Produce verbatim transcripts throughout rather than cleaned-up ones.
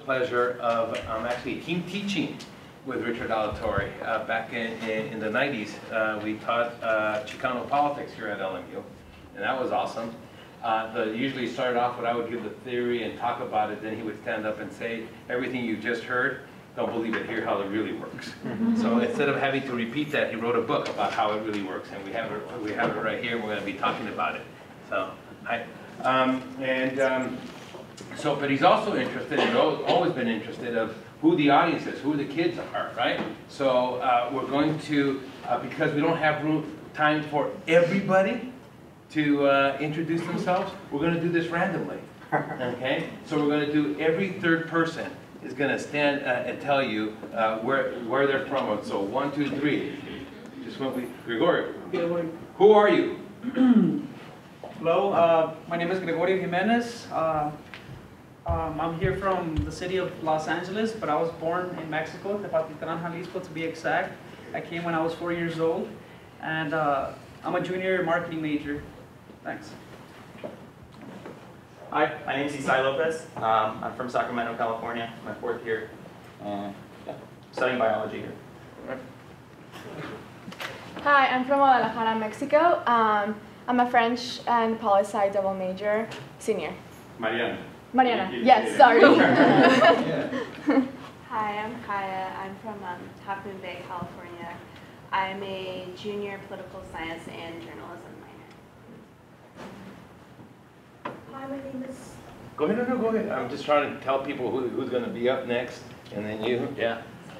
pleasure of um, actually team teaching with Richard Alatorre. Uh, back in, in, in the nineties, uh, we taught uh, Chicano politics here at L M U, and that was awesome. Uh, the, usually started off when I would give the theory and talk about it, then he would stand up and say, everything you just heard, don't believe it, hear how it really works. So instead of having to repeat that, he wrote a book about how it really works, and we have it, we have it right here, we're going to be talking about it. So, I, um, and um, so, but he's also interested, and always been interested, of who the audience is, who the kids are, right? So uh, we're going to, uh, because we don't have room, time for everybody to uh, introduce themselves, we're going to do this randomly, okay? So we're going to do, every third person is going to stand uh, and tell you uh, where, where they're from. So one, two, three. Just when we, Gregorio. Gregorio. Who are you? Hello, uh, my name is Gregorio Jimenez. Uh, um, I'm here from the city of Los Angeles, but I was born in Mexico, Tepatitlán, Jalisco to be exact. I came when I was four years old, and uh, I'm a junior marketing major. Thanks. Hi, my name is Isai Lopez. Um, I'm from Sacramento, California. My fourth year, uh, yeah, studying biology here. Hi, I'm from Guadalajara, Mexico. Um, I'm a French and poli-sci double major, senior. Mariana. Mariana, yes, sorry. Hi, I'm Kaya. I'm from um, Half Moon Bay, California. I'm a junior political science and journalism minor. Hi, my name is... Go ahead, no, no, go ahead. I'm just trying to tell people who, who's going to be up next, and then you, yeah.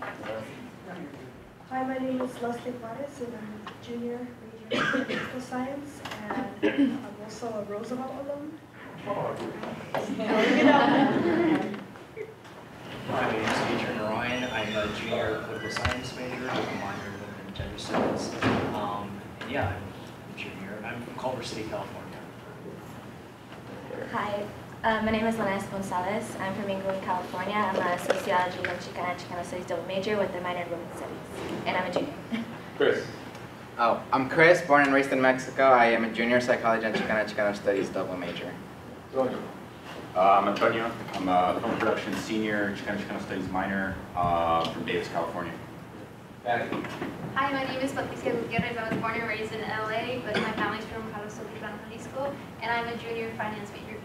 Hi, my name is Leslie Juarez, and I'm a junior major in political science, and I'm also a Roosevelt alum. My name is Adrian Ryan. I'm a junior political science major with a minor in gender studies. Um, and yeah, I'm a junior. I'm from Culver City, California. Hi, uh, my name is Linares Gonzalez. I'm from Inglewood, California. I'm a sociology and Chicana and Chicano studies double major with a minor in women's studies, and I'm a junior. Chris. Oh, I'm Chris, born and raised in Mexico. I am a junior psychology and Chicana and Chicano studies double major. Uh, I'm Antonio. I'm a film production senior, Chicano Chicano Studies minor uh, from Davis, California. Hi, my name is Patricia Gutierrez. I was born and raised in L A, but my family's from Jalisco, Jalisco, and I'm a junior finance major.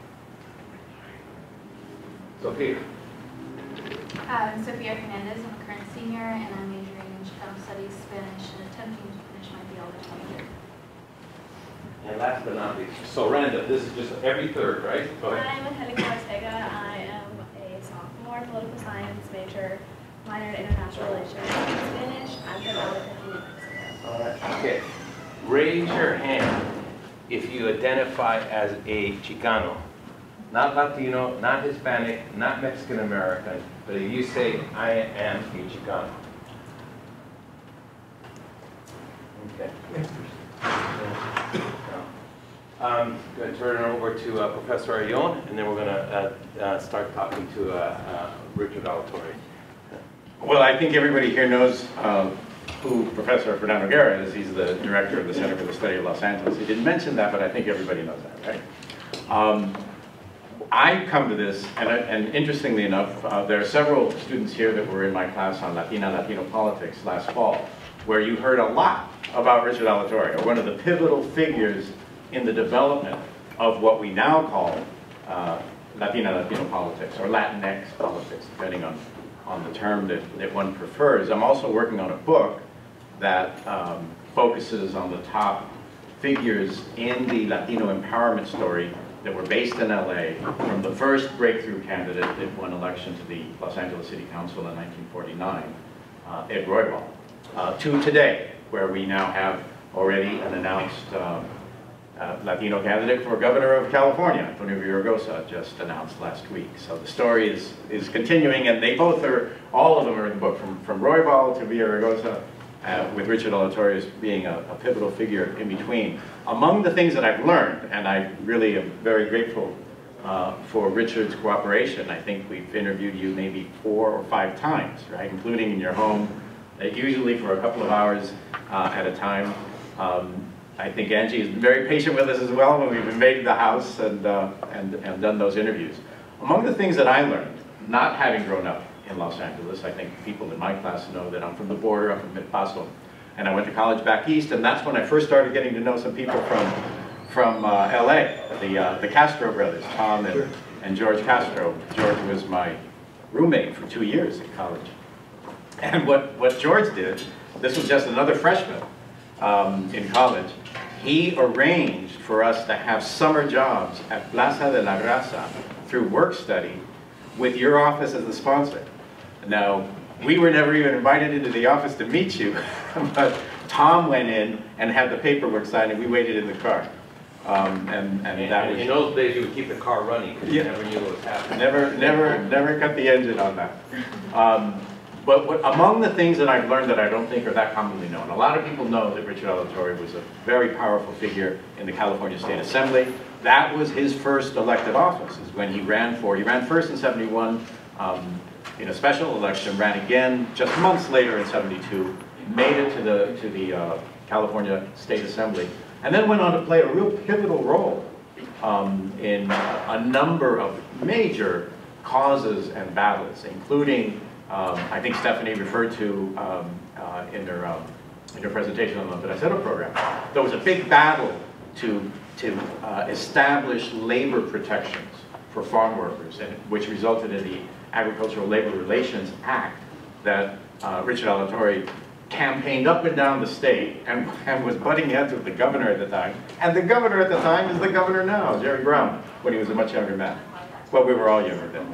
Sophia. Hi, I'm Sophia Hernandez. I'm a current senior, and I'm majoring in Chicano Studies, Spanish, and attempting to finish my theology major. And last but not least, so random, this is just every third, right? Go ahead. I'm Angelica Ortega. I am a sophomore political science major, minor in international relations, Spanish. I'm from Albuquerque, New Mexico. All right, okay. Raise your hand if you identify as a Chicano. Not Latino, not Hispanic, not Mexican American, but if you say, I am a Chicano. Okay. I'm going to turn it over to uh, Professor Ayón, and then we're going to uh, uh, start talking to uh, uh, Richard Alatorre. Well, I think everybody here knows uh, who Professor Fernando Guerra is. He's the director of the Center for the Study of Los Angeles. He didn't mention that, but I think everybody knows that, right? Um, I come to this, and, I, and interestingly enough, uh, there are several students here that were in my class on Latina Latino politics last fall, where you heard a lot about Richard Alatorre, one of the pivotal figures in the development of what we now call uh, Latina Latino politics, or Latinx politics, depending on, on the term that, that one prefers. I'm also working on a book that um, focuses on the top figures in the Latino empowerment story that were based in L A, from the first breakthrough candidate that won election to the Los Angeles City Council in nineteen forty-nine, uh, Ed Roybal, uh, to today, where we now have already an announced uh, uh, Latino candidate for governor of California, Antonio Villaraigosa, just announced last week. So the story is, is continuing, and they both are, all of them are in the book, from, from Roybal to Villaraigosa, uh, with Richard Alatorre as being a, a pivotal figure in between. Among the things that I've learned, and I really am very grateful uh, for Richard's cooperation. I think we've interviewed you maybe four or five times, right, including in your home, uh, usually for a couple of hours uh, at a time. Um, I think Angie has been very patient with us as well when we've invaded the house and, uh, and, and done those interviews. Among the things that I learned not having grown up in Los Angeles. I think people in my class know that I'm from the border, I'm from Mid Paso. And I went to college back east, and that's when I first started getting to know some people from, from uh, L A, the, uh, the Castro brothers, Tom and, and George Castro. George was my roommate for two years in college. And what, what George did, this was just another freshman um, in college, he arranged for us to have summer jobs at Plaza de la Raza through work study with your office as the sponsor. Now, we were never even invited into the office to meet you, but Tom went in and had the paperwork signed, and we waited in the car. Um, and, and, And that was... in those days, you would keep the car running because Yeah. you never knew what was happening. Never, never, never cut the engine on that. Um, but what, among the things that I've learned that I don't think are that commonly known, a lot of people know that Richard Alatorre was a very powerful figure in the California State Assembly. That was his first elected office, is when he ran for, he ran first in seventy-one, um, in a special election, ran again just months later in seventy-two, made it to the, to the uh, California State Assembly, and then went on to play a real pivotal role um, in a, a number of major causes and battles, including, um, I think Stephanie referred to um, uh, in, her, um, in her presentation on the Pedacero program. There was a big battle to, to uh, establish labor protections for farm workers, and, which resulted in the Agricultural Labor Relations Act that uh, Richard Alatorre campaigned up and down the state and, and was butting heads with the governor at the time. And the governor at the time is the governor now, Jerry Brown, when he was a much younger man. Well, we were all younger then.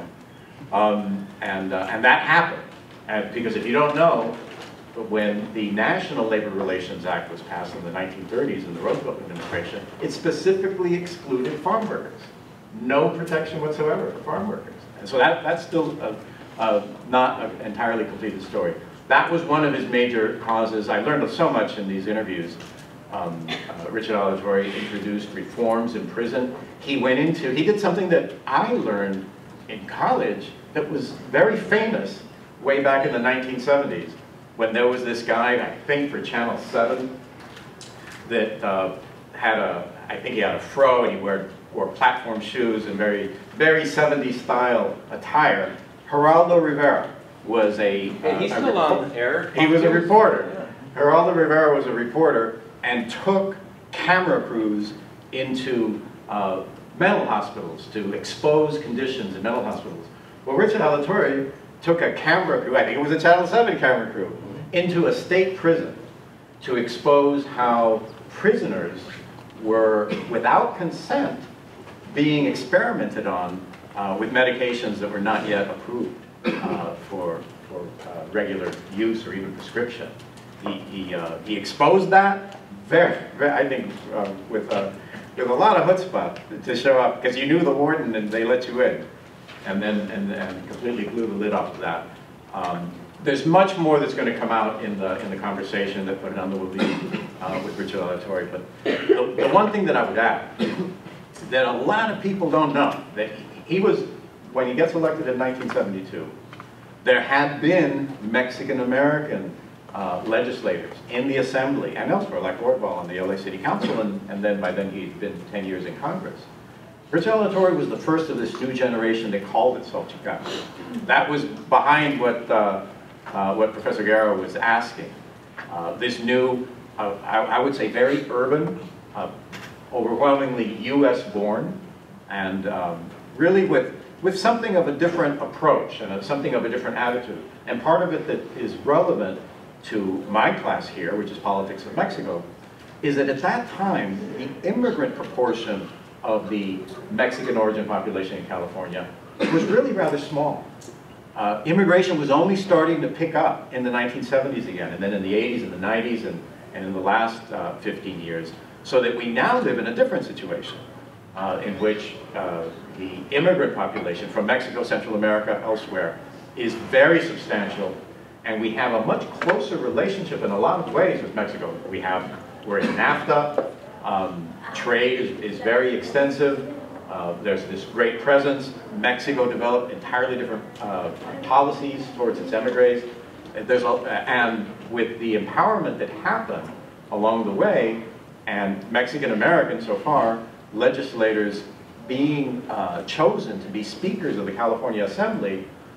Um, and, uh, and that happened. And because if you don't know, when the National Labor Relations Act was passed in the nineteen thirties in the Roosevelt administration, it specifically excluded farm workers. No protection whatsoever for farm workers. And so that, that's still a, a, not an entirely completed story. That was one of his major causes. I learned so much in these interviews. Um, uh, Richard Alatorre introduced reforms in prison. He went into, he did something that I learned in college that was very famous way back in the nineteen seventies, when there was this guy, I think for Channel seven, that uh, had a, I think he had a fro and he wore, wore platform shoes and very, very seventies style attire. Geraldo Rivera was a... Hey, he's uh, a still on air. He was a reporter. Yeah. Geraldo Rivera was a reporter and took camera crews into uh, mental hospitals to expose conditions in mental hospitals. Well, Richard Alatorre took a camera crew, I think it was a Channel seven camera crew, into a state prison to expose how prisoners were, without consent, being experimented on uh, with medications that were not yet approved uh, for, for uh, regular use or even prescription. He, he, uh, he exposed that very, very I think, uh, with, uh, with a lot of chutzpah to show up, because you knew the warden and they let you in, and then and, and completely blew the lid off of that. Um, there's much more that's going to come out in the in the conversation that Fernando will be uh, with Richard Alatorre. But the, the one thing that I would add that a lot of people don't know, that he was, when he gets elected in nineteen seventy-two, there had been Mexican-American uh, legislators in the Assembly and elsewhere, like Orval on the L A City Council, and, and then by then he'd been ten years in Congress. Richard Alatorre was the first of this new generation that called itself Chicano. That was behind what, uh, uh, what Professor Guerra was asking. Uh, this new, uh, I, I would say very urban, uh, overwhelmingly U S born, and um, really with, with something of a different approach and a, something of a different attitude. And part of it that is relevant to my class here, which is Politics of Mexico, is that at that time, the immigrant proportion of the Mexican origin population in California was really rather small. Uh, immigration was only starting to pick up in the nineteen seventies again, and then in the eighties and the nineties, and, and in the last uh, fifteen years, so that we now live in a different situation uh, in which uh, the immigrant population from Mexico, Central America, elsewhere, is very substantial, and we have a much closer relationship in a lot of ways with Mexico. We have, we're in NAFTA, um, trade is, is very extensive. Uh, there's this great presence. Mexico developed entirely different uh, policies towards its emigres. There's a, and with the empowerment that happened along the way, and Mexican Americans so far, legislators being uh, chosen to be speakers of the California Assembly,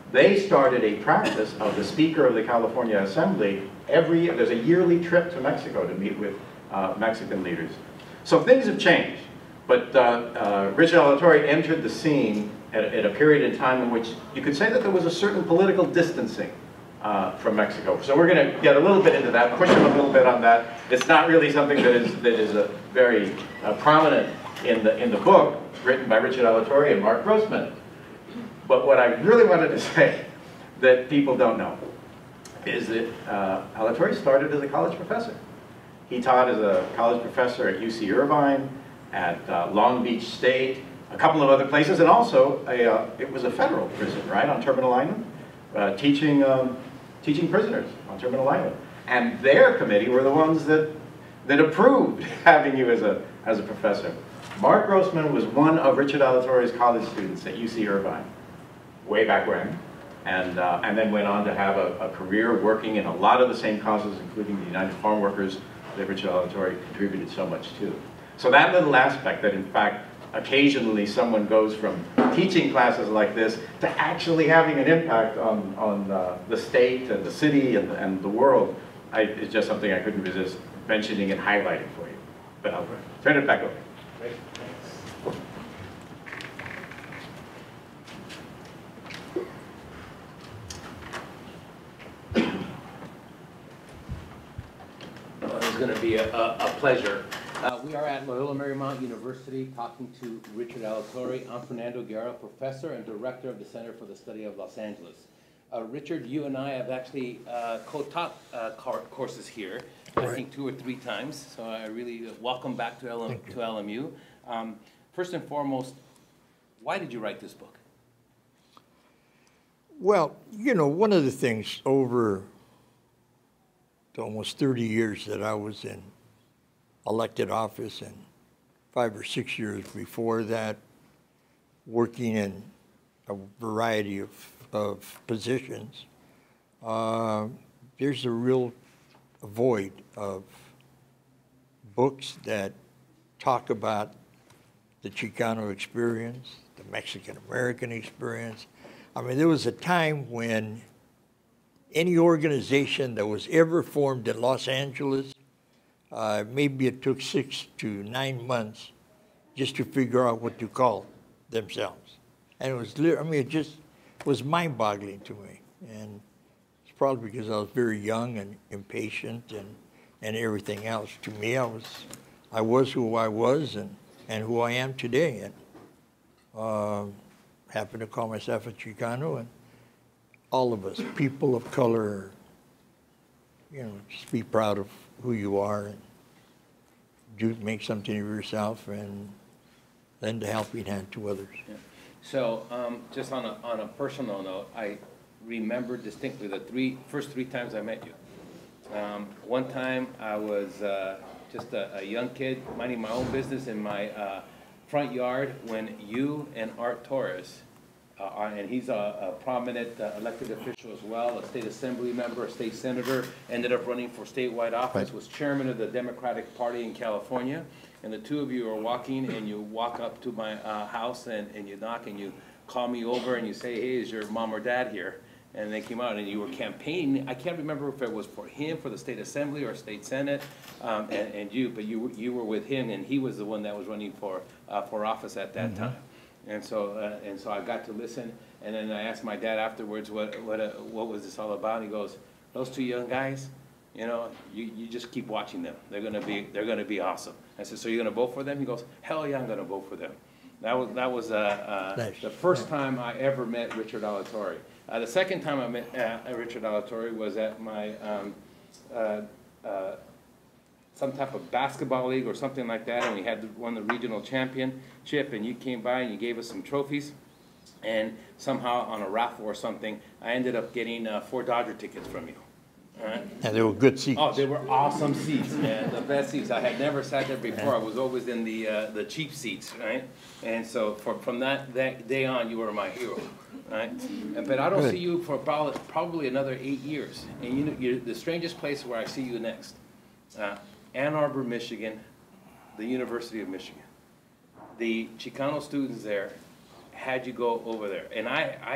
they started a practice of the Speaker of the California Assembly every, there's a yearly trip to Mexico to meet with uh, Mexican leaders. So things have changed, but uh, uh, Richard Alatorre entered the scene at, at a period in time in which you could say that there was a certain political distancing uh, from Mexico. So we're going to get a little bit into that, push him a little bit on that. It's not really something that is, that is a very uh, prominent in the, in the book written by Richard Alatorre and Mark Grossman. But what I really wanted to say that people don't know is that uh, Alatorre started as a college professor. He taught as a college professor at U C Irvine, at uh, Long Beach State, a couple of other places, and also a, uh, it was a federal prison, right, on Terminal Island, uh, teaching, um, teaching prisoners on Terminal Island. And their committee were the ones that, that approved having you as a, as a professor. Mark Grossman was one of Richard Alatorre's college students at U C Irvine, way back when, and, uh, and then went on to have a, a career working in a lot of the same causes, including the United Farm Workers, that Richard Alatorre contributed so much to. So that little aspect that, in fact, occasionally someone goes from teaching classes like this to actually having an impact on, on uh, the state and the city and, and the world, I, is just something I couldn't resist mentioning and highlighting for you. But I'll turn it back over. Great, thanks. Well, it's going to be a, a, a pleasure. Uh, we are at Loyola Marymount University talking to Richard Alatorre. I'm Fernando Guerra, professor and director of the Center for the Study of Los Angeles. Uh, Richard, you and I have actually uh, co-taught uh, courses here, right. I think two or three times, so I really uh, welcome back to, L M, to L M U. Um, first and foremost, why did you write this book? Well, you know, one of the things over the almost thirty years that I was in elected office, and five or six years before that, working in a variety of, of positions, uh, there's a real void of books that talk about the Chicano experience, the Mexican-American experience. I mean, there was a time when any organization that was ever formed in Los Angeles, Uh, maybe it took six to nine months just to figure out what to call themselves. And it was, I mean, it just was mind-boggling to me. And it's probably because I was very young and impatient and, and everything else. To me, I was, I was who I was and, and who I am today. And uh, happen to call myself a Chicano, and all of us, people of color, you know, just be proud of who you are and do make something of yourself and lend a helping hand to others. Yeah. So um, just on a, on a personal note, I remember distinctly the three, first three times I met you. Um, one time I was uh, just a, a young kid minding my own business in my uh, front yard when you and Art Torres, Uh, and he's a, a prominent uh, elected official as well, a state assembly member, a state senator, ended up running for statewide office, right. Was chairman of the Democratic Party in California, and the two of you are walking, and you walk up to my uh, house, and, and you knock, and you call me over, and you say, hey, is your mom or dad here? And they came out, and you were campaigning. I can't remember if it was for him, for the state assembly, or state senate, um, and, and you, but you, you were with him, and he was the one that was running for, uh, for office at that mm-hmm. time. And so, uh, and so I got to listen, and then I asked my dad afterwards, what, what, uh, what was this all about? And he goes, those two young guys, you know, you, you just keep watching them. They're gonna be, they're gonna be awesome. I said, so you're gonna vote for them? He goes, hell yeah, I'm gonna vote for them. That was, that was uh, uh, nice. The first time I ever met Richard Alatorre. Uh, the second time I met uh, Richard Alatorre was at my um, uh, uh, some type of basketball league or something like that, and we had won the regional championship, and you came by and you gave us some trophies, and somehow on a raffle or something, I ended up getting uh, four Dodger tickets from you. Right? And they were good seats. Oh, they were awesome seats, man. The best seats. I had never sat there before. I was always in the uh, the cheap seats, right? And so for, from that, that day on, you were my hero, right? And, but I don't good. see you for probably, probably another eight years. And you know, you're the strangest place where I see you next. Uh, Ann Arbor, Michigan, the University of Michigan. The Chicano students there had you go over there. And I, I,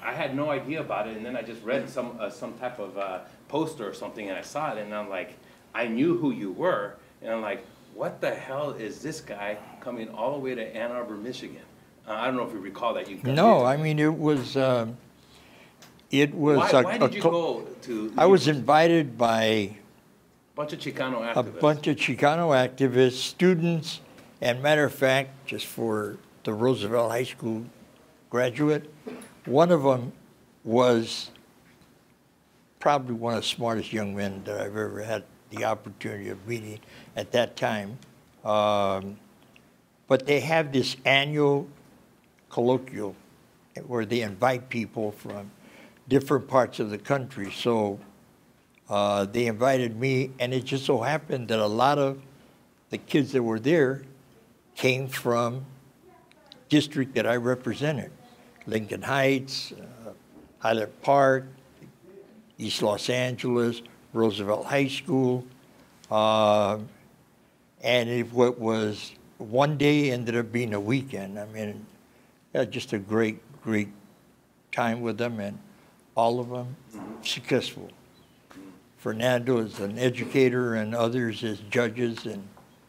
I had no idea about it, and then I just read some uh, some type of uh, poster or something, and I saw it, and I'm like, I knew who you were, and I'm like, what the hell is this guy coming all the way to Ann Arbor, Michigan? Uh, I don't know if you recall that. You no, I mean it was. Um, it was. Why, a, why a did you go to? I was invited by a bunch of Chicano activists. A bunch of Chicano activists, students, and matter of fact, just for the Roosevelt High School graduate, one of them was probably one of the smartest young men that I've ever had the opportunity of meeting at that time. Um, but they have this annual colloquial where they invite people from different parts of the country. So uh, they invited me, and it just so happened that a lot of the kids that were there came from district that I represented. Lincoln Heights, uh, Highland Park, East Los Angeles, Roosevelt High School. Uh, and it what was one day ended up being a weekend. I mean, yeah, just a great, great time with them, and all of them successful. Fernando is an educator, and others as judges and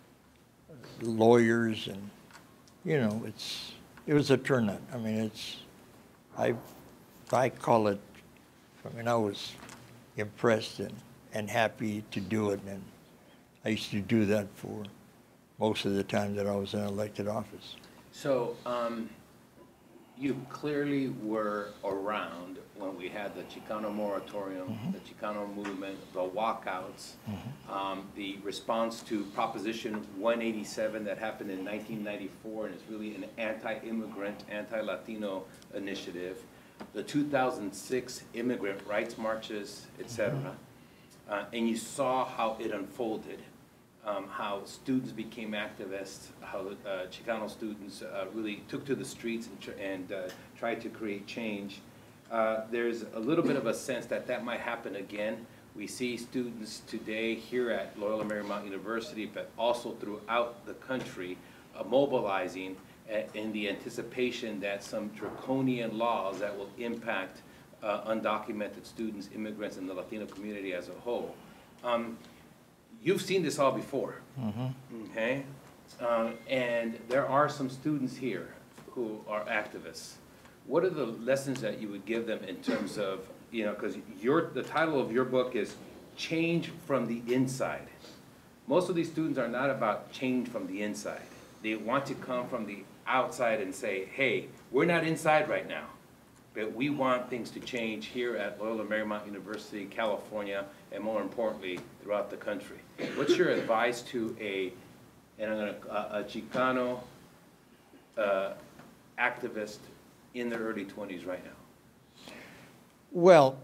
lawyers, and you know, it's it was a turnout. I mean, it's I I call it. I mean, I was impressed and and happy to do it, and I used to do that for most of the time that I was in elected office. So um, you clearly were around when we had the Chicano moratorium, mm-hmm. the Chicano movement, the walkouts, mm-hmm. um, the response to Proposition one eighty-seven that happened in nineteen ninety-four, and it's really an anti-immigrant, anti-Latino initiative, the two thousand six immigrant rights marches, et cetera. Mm-hmm. uh, and you saw how it unfolded. Um, how students became activists, how uh, Chicano students uh, really took to the streets and, tr and uh, tried to create change. Uh, there's a little bit of a sense that that might happen again. We see students today here at Loyola Marymount University, but also throughout the country, uh, mobilizing in the anticipation that some draconian laws that will impact uh, undocumented students, immigrants, and the Latino community as a whole. Um, You've seen this all before, mm-hmm. okay? Um, and there are some students here who are activists. What are the lessons that you would give them in terms of, you know, because your the title of your book is Change from the Inside. Most of these students are not about change from the inside. They want to come from the outside and say, hey, we're not inside right now, but we want things to change here at Loyola Marymount University, California, and more importantly, throughout the country. What's your advice to a, and I'm gonna, a, a Chicano uh, activist in their early twenties right now? Well,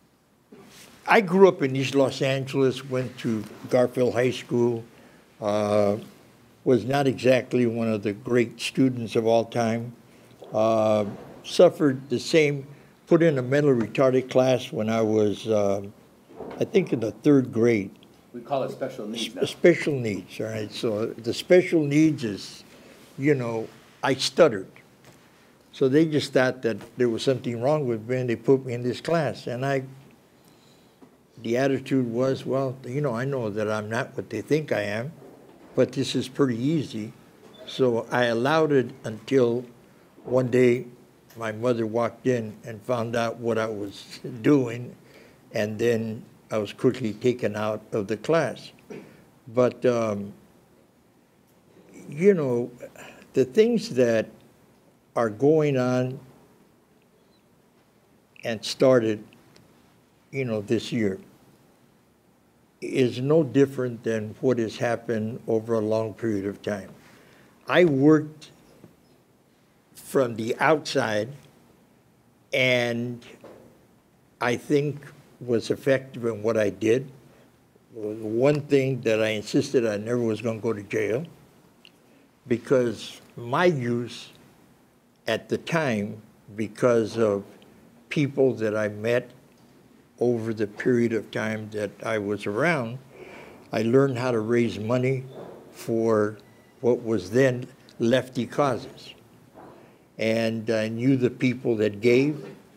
I grew up in East Los Angeles, went to Garfield High School, uh, was not exactly one of the great students of all time. Uh, suffered the same, put in a mental retarded class when I was, uh, I think in the third grade. We call it special needs now. Special needs, all right? So the special needs is, you know, I stuttered. So they just thought that there was something wrong with me, and they put me in this class. And I, the attitude was, well, you know, I know that I'm not what they think I am, but this is pretty easy. So I allowed it until one day my mother walked in and found out what I was doing, and then I was quickly taken out of the class. But, um, you know, the things that are going on and started, you know, this year is no different than what has happened over a long period of time. I worked from the outside, and I think was effective in what I did. One thing that I insisted I never was going to go to jail, because my use at the time, because of people that I met over the period of time that I was around, I learned how to raise money for what was then lefty causes. And I knew the people that gave.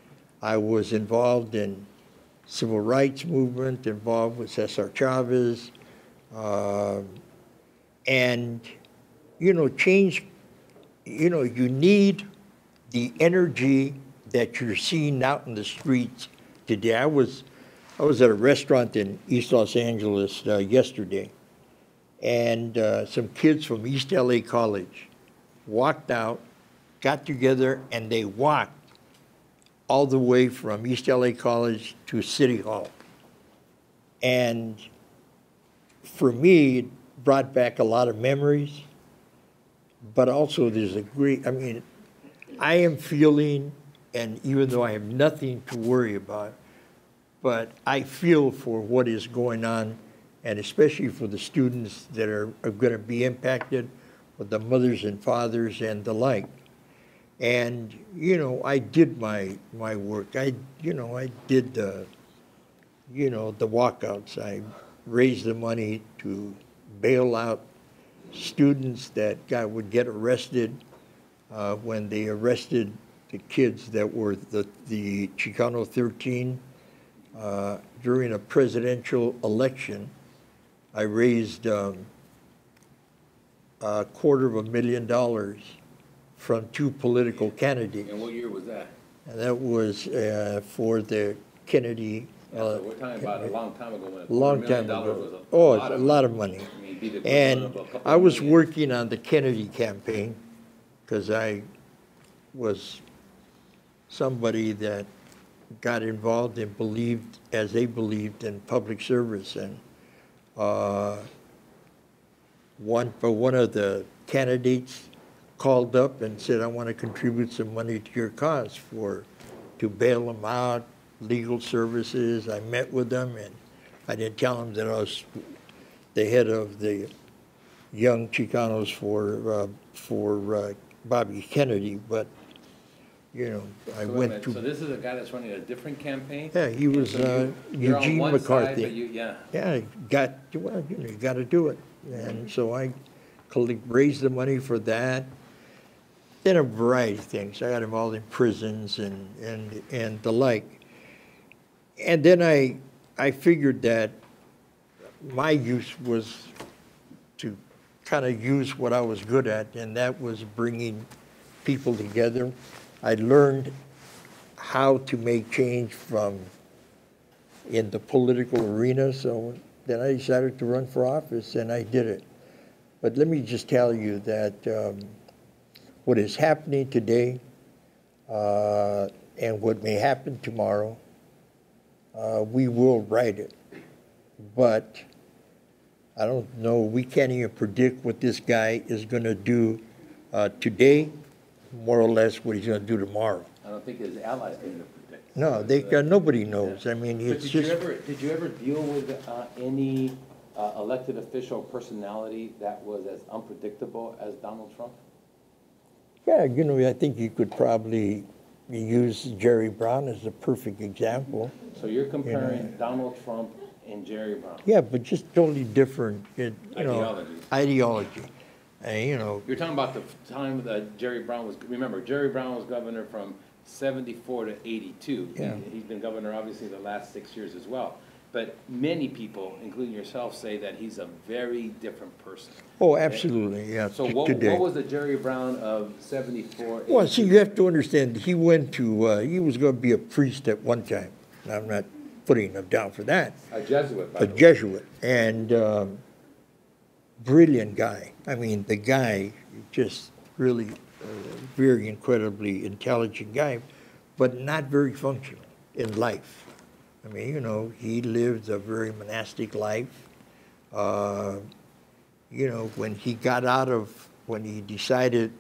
I was involved in civil rights movement, involved with Cesar Chavez, uh, and, you know, change, you know, you need the energy that you're seeing out in the streets today. I was, I was at a restaurant in East Los Angeles uh, yesterday, and uh, some kids from East L A College walked out, got together, and they walked all the way from East L A College to City Hall. And for me, it brought back a lot of memories, but also there's a great, I mean, I am feeling, and even though I have nothing to worry about, but I feel for what is going on, and especially for the students that are, are going to be impacted, with the mothers and fathers and the like. And, you know, I did my, my work. I, you know, I did the, you know, the walkouts. I raised the money to bail out students that got, would get arrested uh, when they arrested the kids that were the, the Chicano thirteen uh, during a presidential election. I raised um, a quarter of a million dollars from two political candidates. And what year was that? And that was uh, for the Kennedy. Yeah, uh, so we're talking about a long time ago when a long quarter million time dollars ago. was a Oh, lot it's a of lot money. of money. I mean, be the equivalent And of a couple I was million. working on the Kennedy campaign because I was somebody that got involved and believed, as they believed, in public service. And uh, one, for one of the candidates called up and said, I want to contribute some money to your cause for, to bail them out, legal services. I met with them, and I didn't tell them that I was the head of the Young Chicanos for, uh, for uh, Bobby Kennedy, but, you know, I So wait a went minute, to... So this is a guy that's running a different campaign? Yeah, he And was so uh, you- you're on Eugene one side, McCarthy. but you- Yeah. Yeah, got, well, you know, you got to do it. And so I collect, raised the money for that. Then a variety of things. I got involved in prisons and, and, and the like. And then I, I figured that my use was to kind of use what I was good at, and that was bringing people together. I learned how to make change from in the political arena, so then I decided to run for office, and I did it. But let me just tell you that um, what is happening today uh, and what may happen tomorrow, uh, we will right it. But I don't know, we can't even predict what this guy is going to do uh, today, more or less what he's going to do tomorrow. I don't think his allies can even predict. No, they, uh, nobody knows. I mean, But it's did you just... ever, did you ever deal with uh, any uh, elected official or personality that was as unpredictable as Donald Trump? Yeah, you know, I think you could probably use Jerry Brown as a perfect example. So you're comparing You know. Donald Trump and Jerry Brown? Yeah, but just totally different, you know, Ideology. ideology. And, you know, You're talking about the time that Jerry Brown was, remember, Jerry Brown was governor from seventy-four to eighty-two. Yeah. He- He's been governor, obviously, the last six years as well. But many people, including yourself, say that he's a very different person. oh, absolutely, yeah, So t- what, today. what was the Jerry Brown of seventy-four? Well, see, you have to understand, he went to, uh, he was going to be a priest at one time. Now, I'm not putting him down for that. A Jesuit, by A the way. Jesuit, and um, brilliant guy. I mean, the guy, just really uh, very incredibly intelligent guy, but not very functional in life. I mean, you know, he lived a very monastic life. Uh, you know, when he got out of, when he decided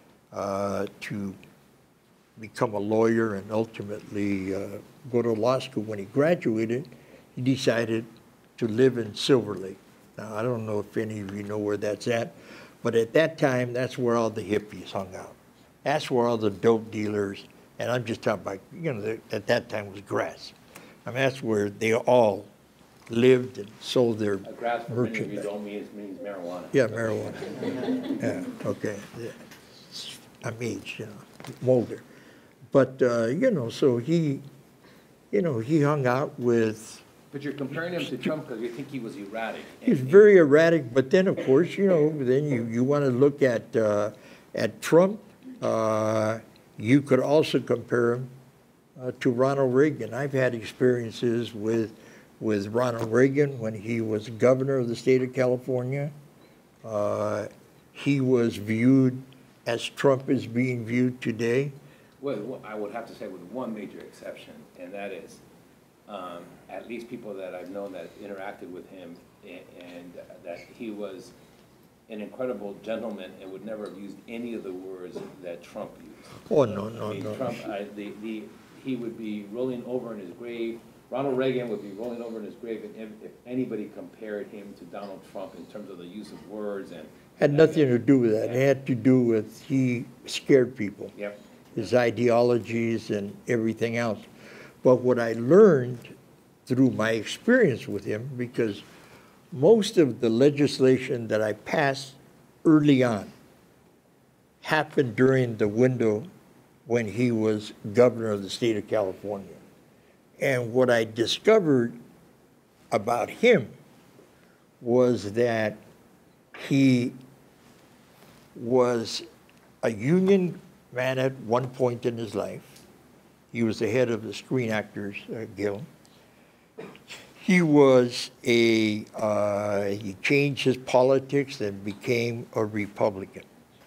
uh, to become a lawyer and ultimately uh, go to law school, when he graduated, he decided to live in Silver Lake. Now, I don't know if any of you know where that's at, but at that time, that's where all the hippies hung out. That's where all the dope dealers, and I'm just talking about, you know, the, at that time was grass. I mean, that's where they all lived and sold their A grass for many of you merchandise. don't mean, means marijuana. Yeah, marijuana. Yeah, okay. Yeah. I'm aged, you know, I'm older. but, uh, you know, so he, you know, he hung out with, But you're comparing him to Trump because you think he was erratic. he's very erratic, but then, of course, you know, then you, you want to look at, uh, at Trump. Uh, you could also compare him uh, to Ronald Reagan. I've had experiences with, with Ronald Reagan when he was governor of the state of California. Uh, he was viewed as Trump is being viewed today. Well, I would have to say with one major exception, and that is, um, at least people that I've known that interacted with him, and, and that he was an incredible gentleman and would never have used any of the words that Trump used. Oh, no, no, I mean, no. Trump, I, the, the, he would be rolling over in his grave. Ronald Reagan would be rolling over in his grave if, if anybody compared him to Donald Trump in terms of the use of words and. Had nothing to do with that. It had to do with he scared people. Yep. His ideologies and everything else. But what I learned through my experience with him, because most of the legislation that I passed early on happened during the window when he was governor of the state of California. And what I discovered about him was that he was a union man at one point in his life. He was the head of the Screen Actors uh, Guild. He was a, uh, he changed his politics and became a Republican.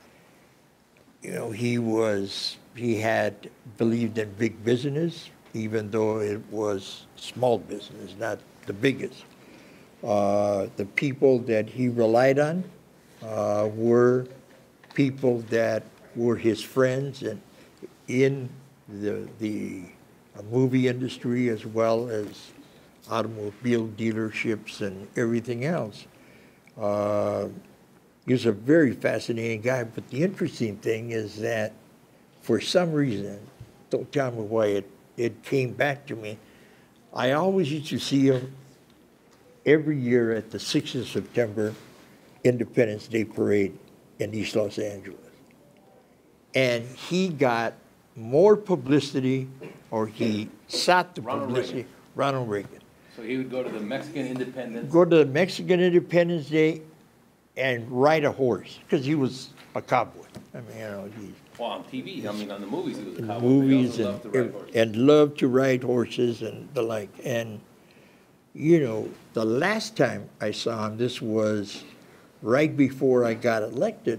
You know, he was, he had believed in big business, even though it was small business, not the biggest. Uh, the people that he relied on uh, were people that were his friends and in the, the uh, movie industry as well as automobile dealerships and everything else. Uh, he was a very fascinating guy, but the interesting thing is that for some reason, don't tell me why it, it came back to me, I always used to see him every year at the sixth of September Independence Day Parade in East Los Angeles. And he got more publicity, or he sought the Ronald publicity, Reagan. Ronald Reagan. So he would go to the Mexican Independence. Go to the Mexican Independence Day and ride a horse, because he was a cowboy. I mean, you know, he, Well, on T V, I mean, on the movies, he was a in cowboy. movies He also and, loved to ride horses. and loved to ride horses and the like. And, you know, the last time I saw him, this was right before I got elected,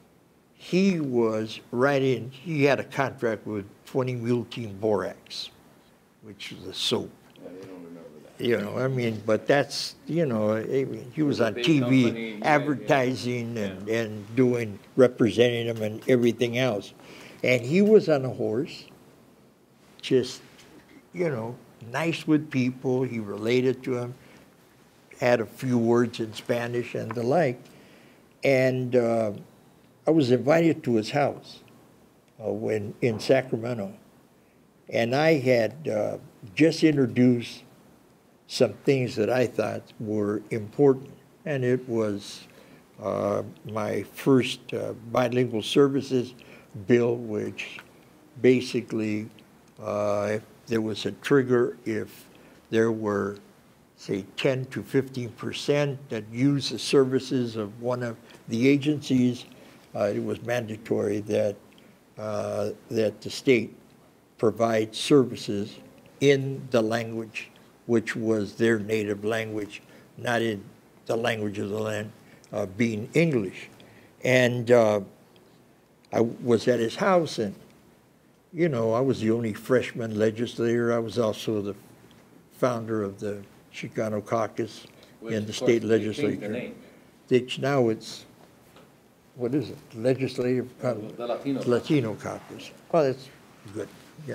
he was riding, he had a contract with twenty Mule Team Borax, which is a soap. Yeah, they don't remember that. You know, I mean, but that's, you know, I mean, he was a on big T V company, yeah, advertising yeah. and, and doing, representing him and everything else. And he was on a horse, just, you know, nice with people. He related to them, had a few words in Spanish and the like. And uh, I was invited to his house uh, when in Sacramento. And I had uh, just introduced some things that I thought were important. And it was uh, my first uh, bilingual services bill, which basically, uh, if there was a trigger, if there were, say, ten to fifteen percent that used the services of one of the agencies, uh, it was mandatory that, uh, that the state provide services in the language which was their native language, not in the language of the land, uh, being English. And uh, I was at his house, and, you know, I was the only freshman legislator. I was also the founder of the Chicano caucus Which, in the of state course, they changed legislature. their name. Which now it's, what is it, legislative? The Latino. Latino caucus. Well, that's good, yeah.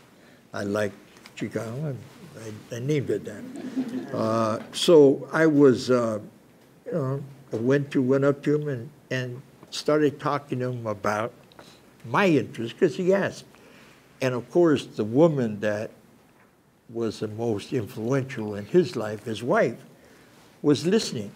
I like Chicano, and I, I named it that. Uh, so I was, uh, you know, I went to, went up to him and, and started talking to him about my interest, because he asked. And of course, the woman that was the most influential in his life, his wife, was listening.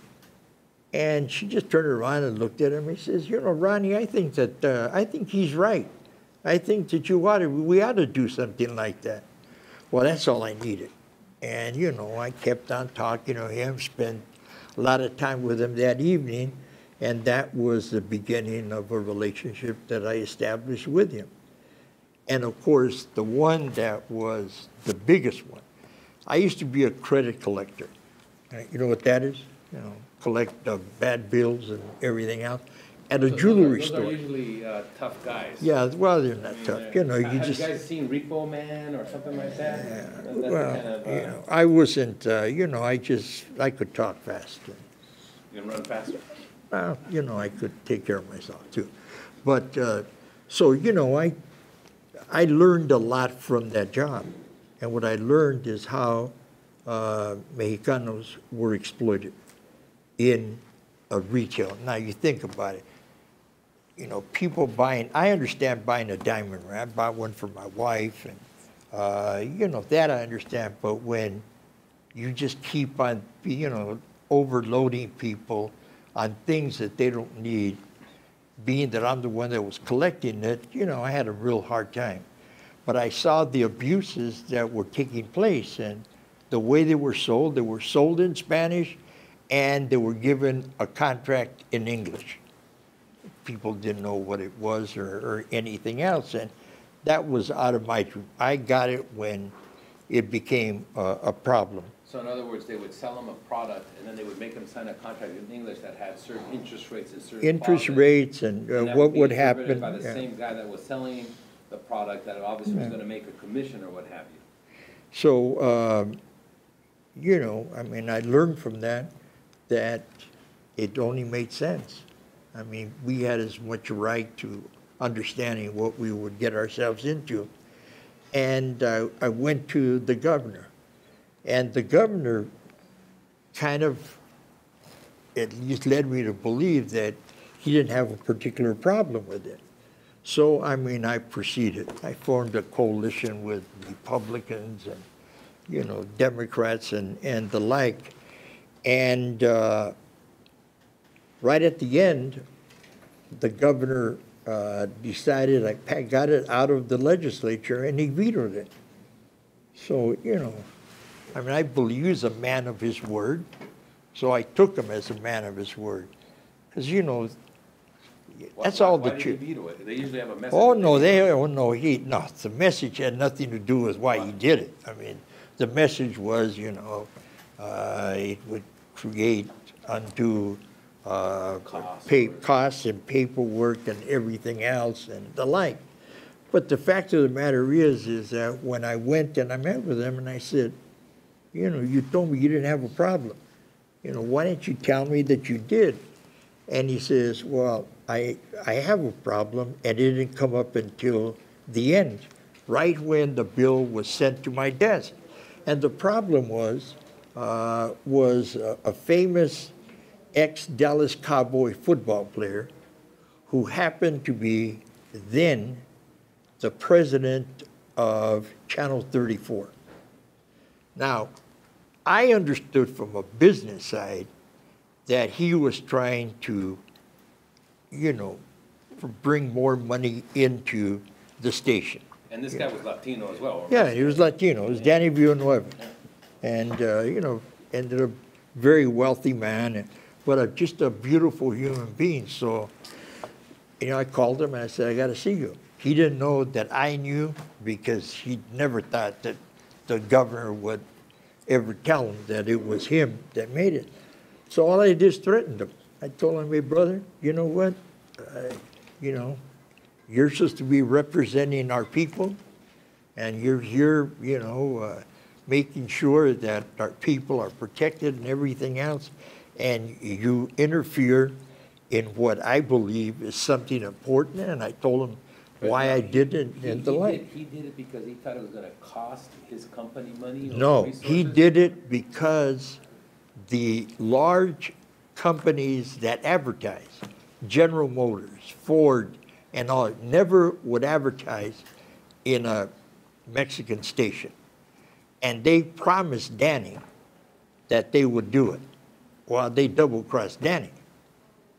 And she just turned around and looked at him and says, you know, Ronnie, I think that, uh, I think he's right. I think that you ought to, we ought to do something like that. Well, that's all I needed. And, you know, I kept on talking to him, spent a lot of time with him that evening, and that was the beginning of a relationship that I established with him. And of course, the one that was the biggest one, I used to be a credit collector. You know what that is? You know, collect uh, bad bills and everything else at a So jewelry those are, store. Those are usually uh, tough guys. Yeah, well, they're not I mean, tough. You know, you have just. you guys seen Repo Man or something like that? Yeah, That- that's the well, kind of, uh, you know, I wasn't. Uh, you know, I just I could talk fast. And, you can run faster. well, you know, I could take care of myself too. But uh, so you know, I I learned a lot from that job, and what I learned is how uh, Mexicanos were exploited in a retail. Now you think about it. You know, people buying, I understand buying a diamond ring. I bought one for my wife, and, uh, you know, that I understand. But when you just keep on, you know, overloading people on things that they don't need, being that I'm the one that was collecting it, you know, I had a real hard time. But I saw the abuses that were taking place, and the way they were sold, they were sold in Spanish, and they were given a contract in English. People didn't know what it was or, or anything else, and that was out of my truth. I got it when it became a, a problem. So in other words, they would sell them a product, and then they would make them sign a contract in English that had certain interest rates and certain Interest clauses, rates and, uh, and that what be would distributed happen. by the yeah. same guy that was selling the product that obviously was Yeah. going to make a commission or what have you. So, um, you know, I mean, I learned from that that it only made sense. I mean, we had as much right to understanding what we would get ourselves into. And uh, I went to the governor. And the governor kind of at least led me to believe that he didn't have a particular problem with it. So, I mean, I proceeded. I formed a coalition with Republicans and, you know, Democrats and, and the like. And uh, right at the end, the governor uh, decided I got it out of the legislature, and he vetoed it. So, you know, I mean, I believe he's a man of his word, so I took him as a man of his word. Because, you know, that's why, all why the did truth. he veto it? They usually have a message. Oh, that no, they they, oh, no, he, no, the message had nothing to do with why he did it. I mean, the message was, you know, uh, it would create undue uh, Costs. pay, costs and paperwork and everything else and the like. But the fact of the matter is, is that when I went and I met with him and I said, you know, you told me you didn't have a problem. You know, why didn't you tell me that you did? And he says, well, I, I have a problem, and it didn't come up until the end, right when the bill was sent to my desk. And the problem was, uh, was a, a famous ex-Dallas Cowboy football player who happened to be then the president of Channel thirty-four. Now, I understood from a business side that he was trying to, you know, bring more money into the station. And this guy was Latino as well. Yeah, he was Latino. It was Danny Villanueva. And, uh, you know, ended up very wealthy man, and, but a, just a beautiful human being. So, you know, I called him and I said, I got to see you. He didn't know that I knew because he never thought that the governor would ever tell him that it was him that made it. So all I did is threatened him. I told him, hey, brother, you know what? Uh, you know, you're supposed to be representing our people, and you're here, you know, uh, making sure that our people are protected and everything else, and you interfere in what I believe is something important, and I told him why I did it He, and the he like. Did, he did it because he thought it was going to cost his company money? Or No, resources? he did it because the large companies that advertise, General Motors, Ford, and all, never would advertise in a Mexican station. And they promised Danny that they would do it. Well, they double-crossed Danny.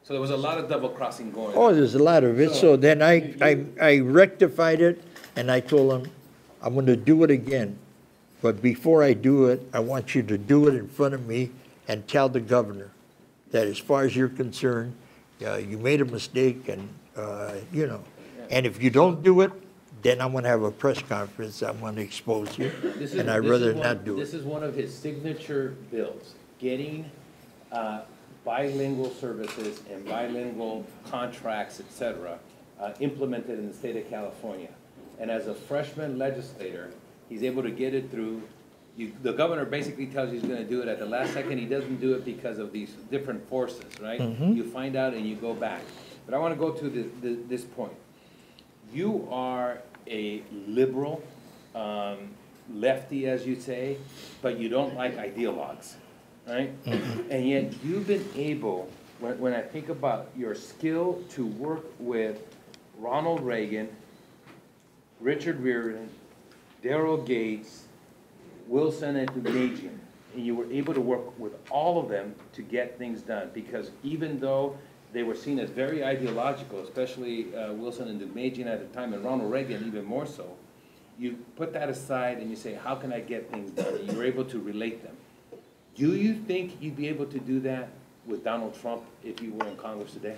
So there was a lot of double crossing going on. Oh, there's a lot of it. So, So then I, you- I, I rectified it, and I told him, I'm gonna do it again. But before I do it, I want you to do it in front of me and tell the governor that as far as you're concerned, uh, you made a mistake and, uh, you know. And if you don't do it, then I'm gonna have a press conference, I'm gonna expose you, This is- and I'd this is rather one- not do This it. is one of his signature bills, getting uh, bilingual services and bilingual contracts, et cetera, uh, implemented in the state of California. And as a freshman legislator, he's able to get it through. You, the governor basically tells you he's gonna do it at the last second. He doesn't do it because of these different forces, right? Mhm. You find out and you go back. But I wanna go to the, the, this point. You are a liberal, um, lefty, as you say, but you don't like ideologues, right? And yet you've been able, when, when I think about your skill to work with Ronald Reagan, Richard Riordan, Daryl Gates, Wilson and Dumagian, and you were able to work with all of them to get things done, because even though they were seen as very ideological, especially uh, Wilson and Dumagian at the time, and Ronald Reagan even more so, you put that aside and you say, how can I get things done? And you were able to relate them. Do you think you'd be able to do that with Donald Trump if you were in Congress today?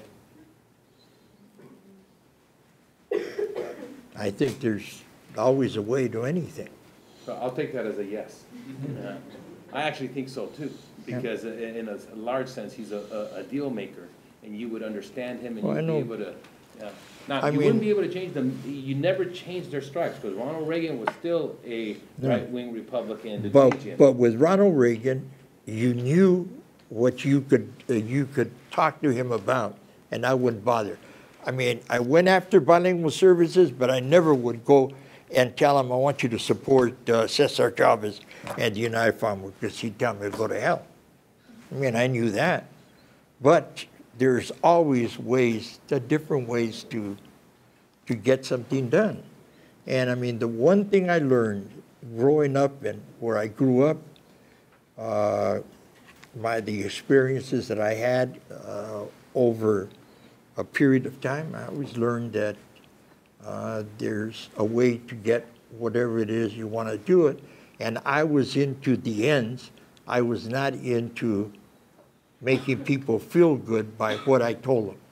I think there's always a way to anything. So I'll take that as a yes. Yeah. I actually think so too, because in in a large sense, he's a, a, a deal maker, and you would understand him, and Well, I you'd be know. able to. Yeah. Now, I you wouldn't mean- be able to change them. You never changed their stripes, because Ronald Reagan was still a No. right-wing Republican. But, Dumagian. but with Ronald Reagan, you knew what you could, uh, you could talk to him about, and I wouldn't bother. I mean, I went after bilingual services, but I never would go and tell him, I want you to support uh, Cesar Chavez and the United Farmers, because he'd tell me to go to hell. I mean, I knew that. But there's always ways, the different ways to, to get something done. And I mean, the one thing I learned growing up and where I grew up, uh, my, the experiences that I had uh, over a period of time, I always learned that uh, there's a way to get whatever it is you want to do it. And I was into the ends. I was not into making people feel good by what I told them.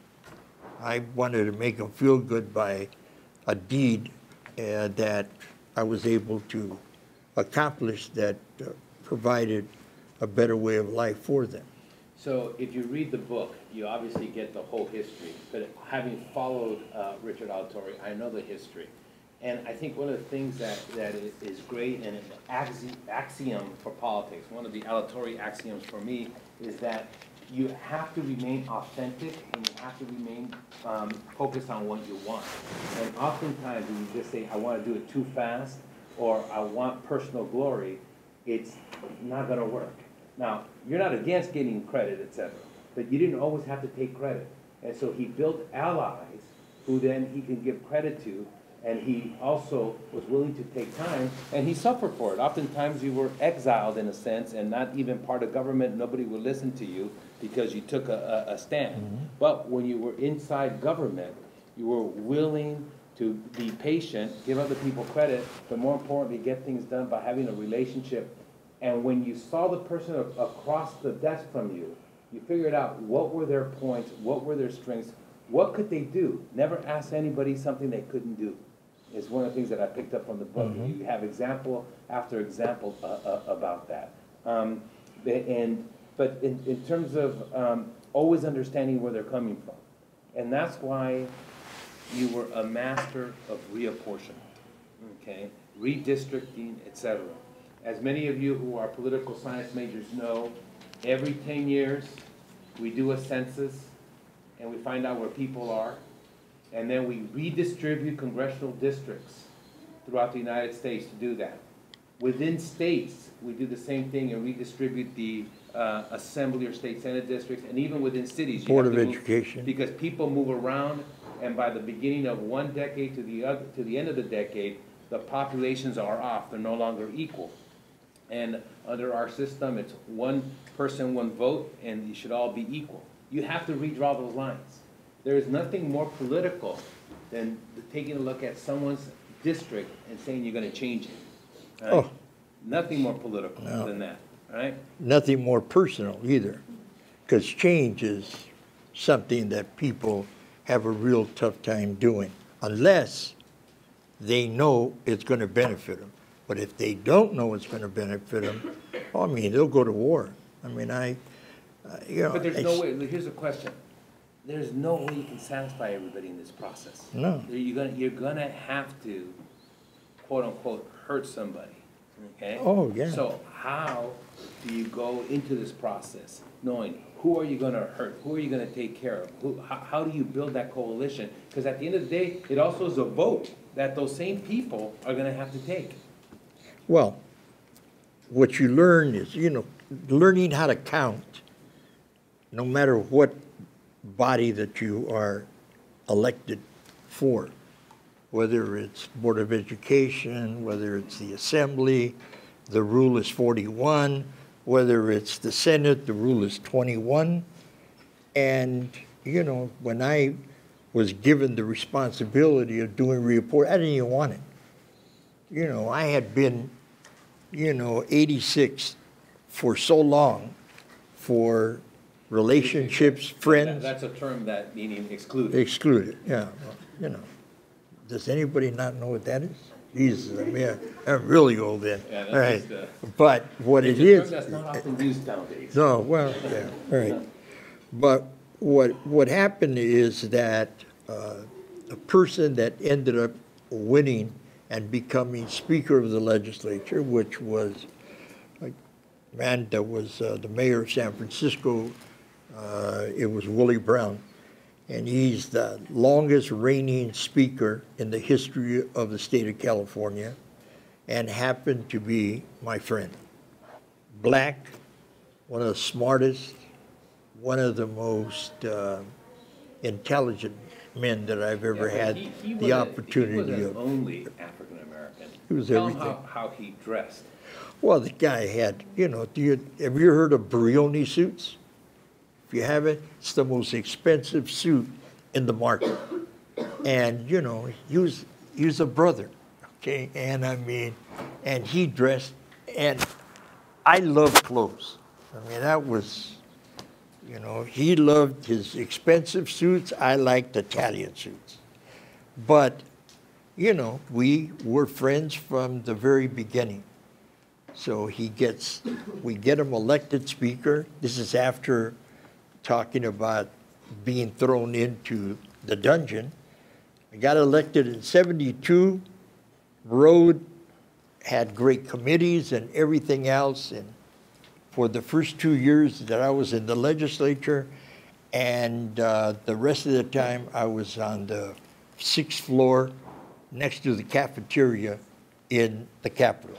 I wanted to make them feel good by a deed uh, that I was able to accomplish that uh, provided a better way of life for them. So if you read the book, you obviously get the whole history. But having followed uh, Richard Alatorre, I know the history. And I think one of the things that, that is great and an axi axiom for politics, one of the Alatorre axioms for me, is that you have to remain authentic and you have to remain um, focused on what you want. And oftentimes when you just say, I want to do it too fast, or I want personal glory, it's not going to work. Now, you're not against getting credit, et cetera, but you didn't always have to take credit. And so he built allies who then he can give credit to, and he also was willing to take time, and he suffered for it. Oftentimes you were exiled in a sense and not even part of government. Nobody would listen to you because you took a, a, a stand. Mm-hmm. But when you were inside government, you were willing to be patient, give other people credit, but more importantly, get things done by having a relationship. And when you saw the person across the desk from you, you figured out what were their points, what were their strengths, what could they do? Never ask anybody something they couldn't do. Is one of the things that I picked up from the book. Mm-hmm. You have example after example uh, uh, about that. Um, and but in, in terms of um, always understanding where they're coming from, and that's why you were a master of reapportionment, okay, redistricting, et cetera. As many of you who are political science majors know, every ten years we do a census and we find out where people are, and then we redistribute congressional districts throughout the United States to do that. Within states, we do the same thing and redistribute the uh, assembly or state senate districts, and even within cities. You Board have of to move, Education. because people move around, and by the beginning of one decade to the other, to the end of the decade, the populations are off. They're no longer equal. And under our system, it's one person, one vote, and you should all be equal. you have to redraw those lines. There is nothing more political than taking a look at someone's district and saying you're gonna change it. Right? Oh. Nothing more political No. than that, right? Nothing more personal either, because change is something that people have a real tough time doing, unless they know it's going to benefit them. But if they don't know it's going to benefit them, I mean, they'll go to war. I mean, I, uh, you know. But there's no way, here's a question. There's no way you can satisfy everybody in this process. No. You're gonna, you're gonna have to, quote unquote, hurt somebody, okay? Oh, yeah. So how do you go into this process knowing who are you gonna hurt? Who are you gonna take care of? Who, how, how do you build that coalition? Because at the end of the day, it also is a vote that those same people are gonna have to take. Well, what you learn is, you know, learning how to count, no matter what body that you are elected for, whether it's Board of Education, whether it's the Assembly, the rule is forty-one, whether it's the Senate, the rule is twenty-one. And, you know, when I was given the responsibility of doing report, I didn't even want it. You know, I had been, you know, eighty-six for so long for relationships, friends. That's a term that meaning excluded. Excluded, yeah, well, you know. Does anybody not know what that is? Jesus, I mean, I'm really old then. Yeah, that's all right. just, uh, But what it's it a term is. that's not often used nowadays. No, well, yeah, all right. But what, what happened is that uh, a person that ended up winning and becoming Speaker of the Legislature, which was a man that was uh, the mayor of San Francisco, uh, it was Willie Brown. And he's the longest reigning speaker in the history of the state of California, and happened to be my friend. Black, one of the smartest, one of the most uh, intelligent men that I've ever Yeah, had he, he the was opportunity a, he was of. an only African American. He was Tell everything. him how, how he dressed. Well, the guy had, you know, do you, have you heard of Brioni suits? If you haven't, it's the most expensive suit in the market. And, you know, he was, he was a brother, okay? And I mean, and he dressed, and I love clothes. I mean, that was, you know, he loved his expensive suits. I liked Italian suits. But, you know, we were friends from the very beginning. So he gets, we get him elected speaker. This is after talking about being thrown into the dungeon. I got elected in seventy-two, rode, had great committees and everything else. And for the first two years that I was in the legislature, and uh, the rest of the time I was on the sixth floor next to the cafeteria in the Capitol.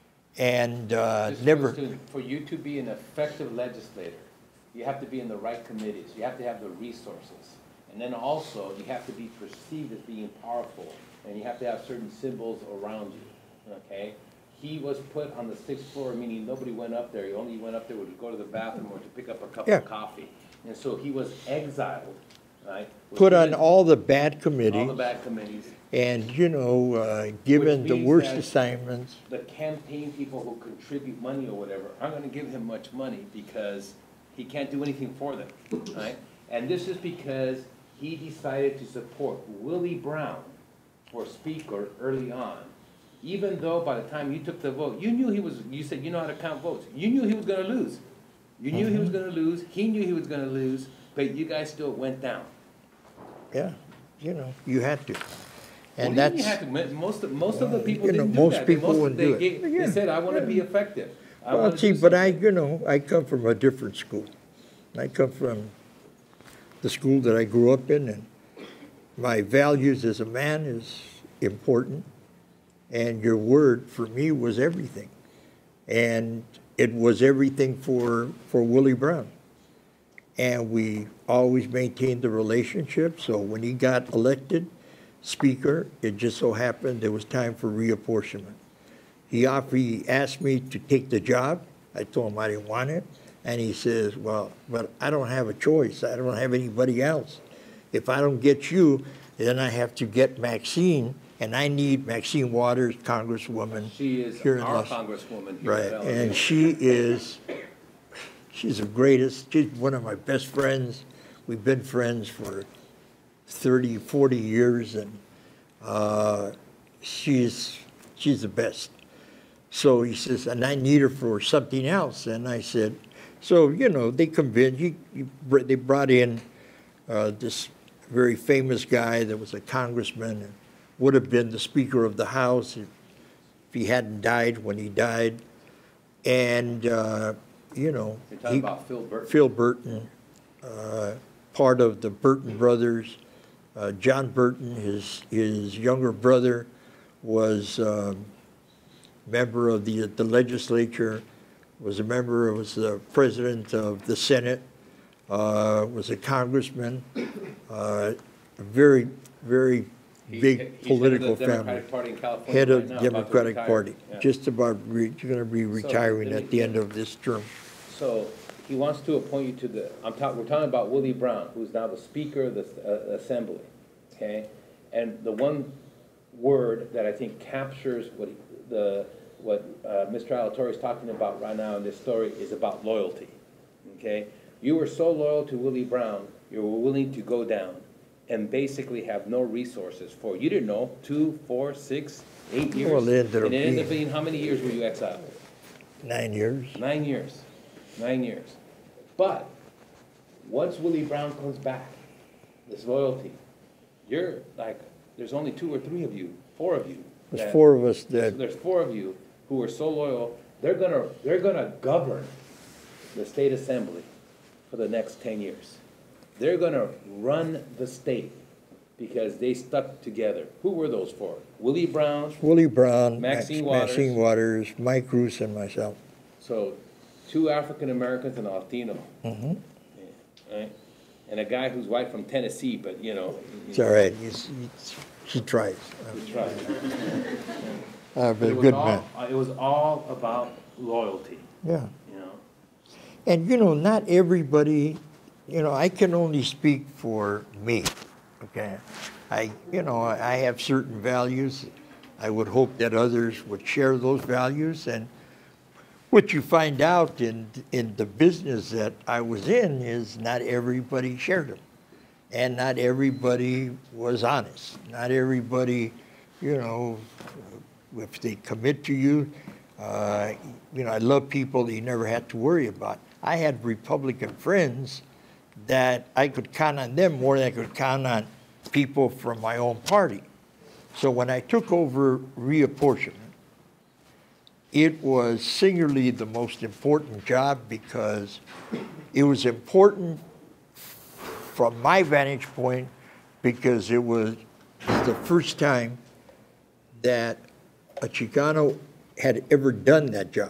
And uh, Just never... to- For you to be an effective legislator, you have to be in the right committees. You have to have the resources. And then also, you have to be perceived as being powerful. And you have to have certain symbols around you, okay? He was put on the sixth floor, meaning nobody went up there. He only went up there to go to the bathroom or to pick up a cup Yeah. of coffee. And so he was exiled, right? Was put on given all the bad committees. All the bad committees. And, you know, uh, given Which the means worst that assignments. The campaign people who contribute money or whatever aren't gonna give him much money because he can't do anything for them, right? And this is because he decided to support Willie Brown for speaker early on, even though by the time you took the vote, you knew he was, you said you know how to count votes. You knew he was gonna lose. You knew he was gonna lose, he knew he was gonna lose, but you guys still went down. Yeah, you know, you had to. What And do you mean you that's, had to? Most of, most of the people you know, didn't do most that. They- people most- wouldn't they do it. gave- Yeah, They said, I wanna be effective. I well, wanna see, do but I, something." you know, I come from a different school. I come from the school that I grew up in, and my values as a man is important. And your word for me was everything. And it was everything for, for Willie Brown. And we always maintained the relationship. So when he got elected speaker, it just so happened there was time for reapportionment. He offered, he asked me to take the job. I told him I didn't want it. And he says, well, but I don't have a choice. I don't have anybody else. If I don't get you, then I have to get Maxine, and I need Maxine Waters, Congresswoman. She is here in our Los- congresswoman here Right, at L M U. and she is, she's the greatest. She's one of my best friends. We've been friends for thirty, forty years, and uh, she's, she's the best. So he says, and I need her for something else. And I said, so, you know, they convinced, he, he, they brought in uh, this very famous guy that was a congressman and would have been the Speaker of the House if, if he hadn't died when he died. And, uh, you know. You're talking he, about Phil Burton. Phil Burton, uh, part of the Burton brothers. Uh, John Burton, his, his younger brother, was a um, member of the, the legislature, was a member, was the president of the Senate, uh, was a congressman, uh, a very, very He- big he's political head of the family. Democratic Party in California Head of right now, about to Democratic retire. Party, Yeah. just about, re- going to be retiring let at me- the end of this term. So he wants to appoint you to the, I'm talking, we're talking about Willie Brown, who's now the Speaker of the uh, Assembly, okay? And the one word that I think captures what he- the, what uh, Mister Alatorre is talking about right now in this story is about loyalty, okay? You were so loyal to Willie Brown, you were willing to go down and basically have no resources for, you didn't know, two, four, six, eight years? Well, it ended up And it ended up being- being, how many years were you exiled? Nine years. Nine years, nine years. But once Willie Brown comes back, this loyalty, you're like, there's only two or three of you, four of you. There's that- four of us that, There's four of you who are so loyal, they're gonna, they're gonna govern the state assembly for the next ten years. They're gonna run the state because they stuck together. Who were those four? Willie Brown, Willie Brown, Maxine Max- Waters. Maxine Waters, Mike Roos, and myself. so two African Americans and a Latino. hmm Right? And a guy who's white from Tennessee, but you know. It's all right. He's, he's, he tries. He tried. Uh, but It a was good all- man. uh, It was all about loyalty, Yeah. you know? And, you know, not everybody, you know, I can only speak for me, okay? I, you know, I have certain values. I would hope that others would share those values. And what you find out in, in the business that I was in is not everybody shared them. And not everybody was honest. Not everybody, you know, if they commit to you, uh, you know, I love people that you never had to worry about. I had Republican friends that I could count on them more than I could count on people from my own party. So when I took over reapportionment, it was singularly the most important job because it was important from my vantage point because it was the first time that a Chicano had ever done that job.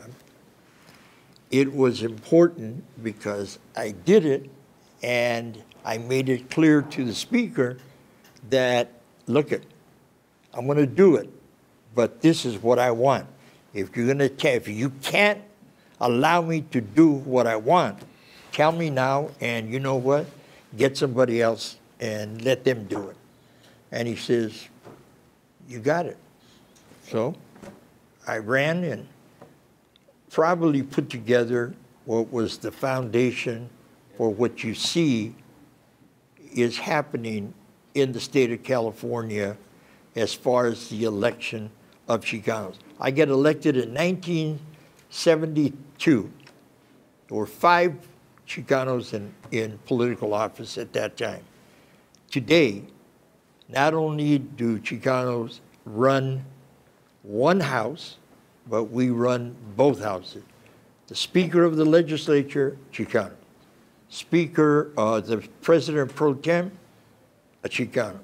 It was important because I did it and I made it clear to the speaker that, look it, I'm going to do it, but this is what I want. If you're going to, if you can't allow me to do what I want, tell me now, and you know what? Get somebody else and let them do it. And he says, you got it. So I ran and probably put together what was the foundation for what you see is happening in the state of California as far as the election of Chicanos. I get elected in nineteen seventy-two. There were five Chicanos in, in political office at that time. Today, not only do Chicanos run one house, but we run both houses. The Speaker of the Legislature, Chicano. Speaker, uh, the President Pro Tem, a Chicano.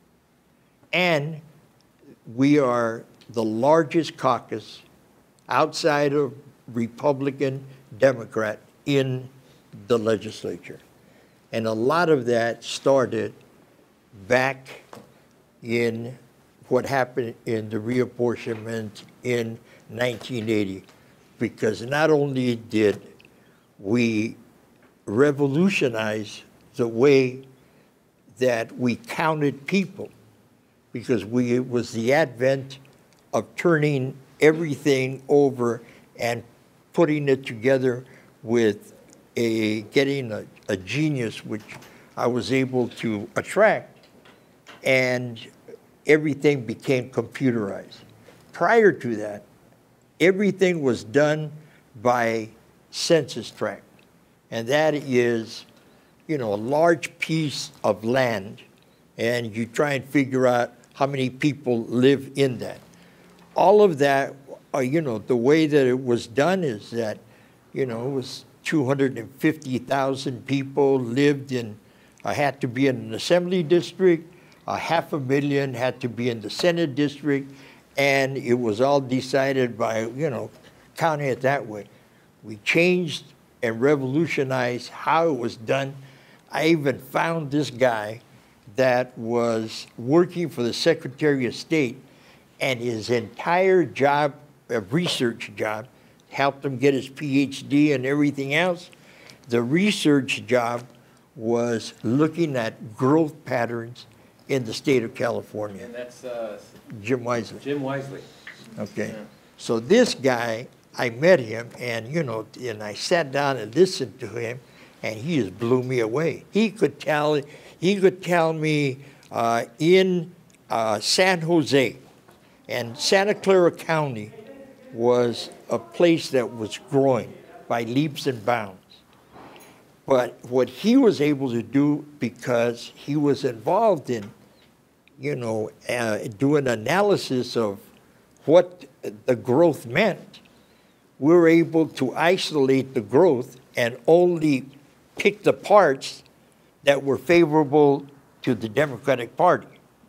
And we are the largest caucus outside of Republican, Democrat in the legislature. And a lot of that started back in what happened in the reapportionment in nineteen eighty, because not only did we revolutionized the way that we counted people, because we, it was the advent of turning everything over and putting it together with a, getting a, a genius, which I was able to attract, and everything became computerized. Prior to that, everything was done by census tract, and that is, you know, a large piece of land, and you try and figure out how many people live in that. All of that, uh, you know, the way that it was done is that, you know, it was two hundred fifty thousand people lived in, uh, had to be in an assembly district, a half a million had to be in the Senate district, and it was all decided by, you know, counting it that way. We changed and revolutionized how it was done. I even found this guy that was working for the Secretary of State, and his entire job, a research job, helped him get his P H D and everything else. The research job was looking at growth patterns in the state of California. And that's uh, Jim Wisely. Jim Wisely. Okay. Yeah. So this guy, I met him, and, you know, and I sat down and listened to him, and he just blew me away. He could tell, he could tell me uh, in uh, San Jose, and Santa Clara County was a place that was growing by leaps and bounds. But what he was able to do, because he was involved in, you know, uh, doing analysis of what the growth meant, we were able to isolate the growth and only pick the parts that were favorable to the Democratic Party.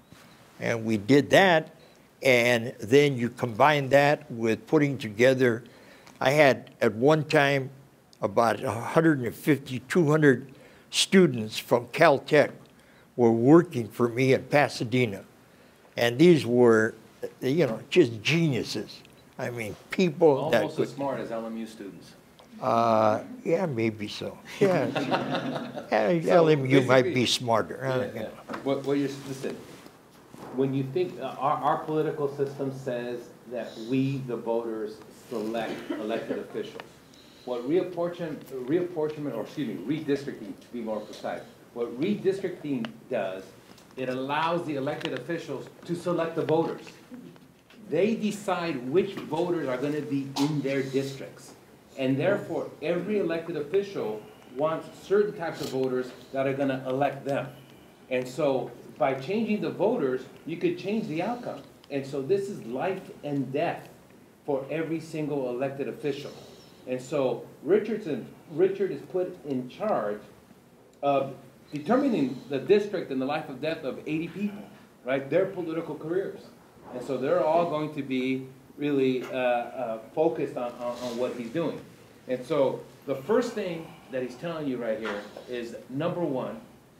And we did that, and then you combine that with putting together, I had at one time about one hundred fifty, two hundred students from Caltech were working for me in Pasadena. And these were, you know, just geniuses. I mean, people Almost that as could, smart as L M U students. Uh, yeah, maybe so. Yeah, yeah, So L M U might basically- be smarter. I Yeah, don't yeah. know. What, what you're, listen, when you think, uh, our, our political system says that we, the voters, select elected officials. What reapportion, reapportionment, or excuse me, redistricting, to be more precise, what redistricting does, it allows the elected officials to select the voters. They decide which voters are gonna be in their districts. And therefore, every elected official wants certain types of voters that are gonna elect them. And so, by changing the voters, you could change the outcome. And so this is life and death for every single elected official. And so Richardson, Richard is put in charge of determining the district and the life or death of eighty people, right? Their political careers. And so they're all going to be really uh, uh, focused on, on, on what he's doing. And so the first thing that he's telling you right here is, number one,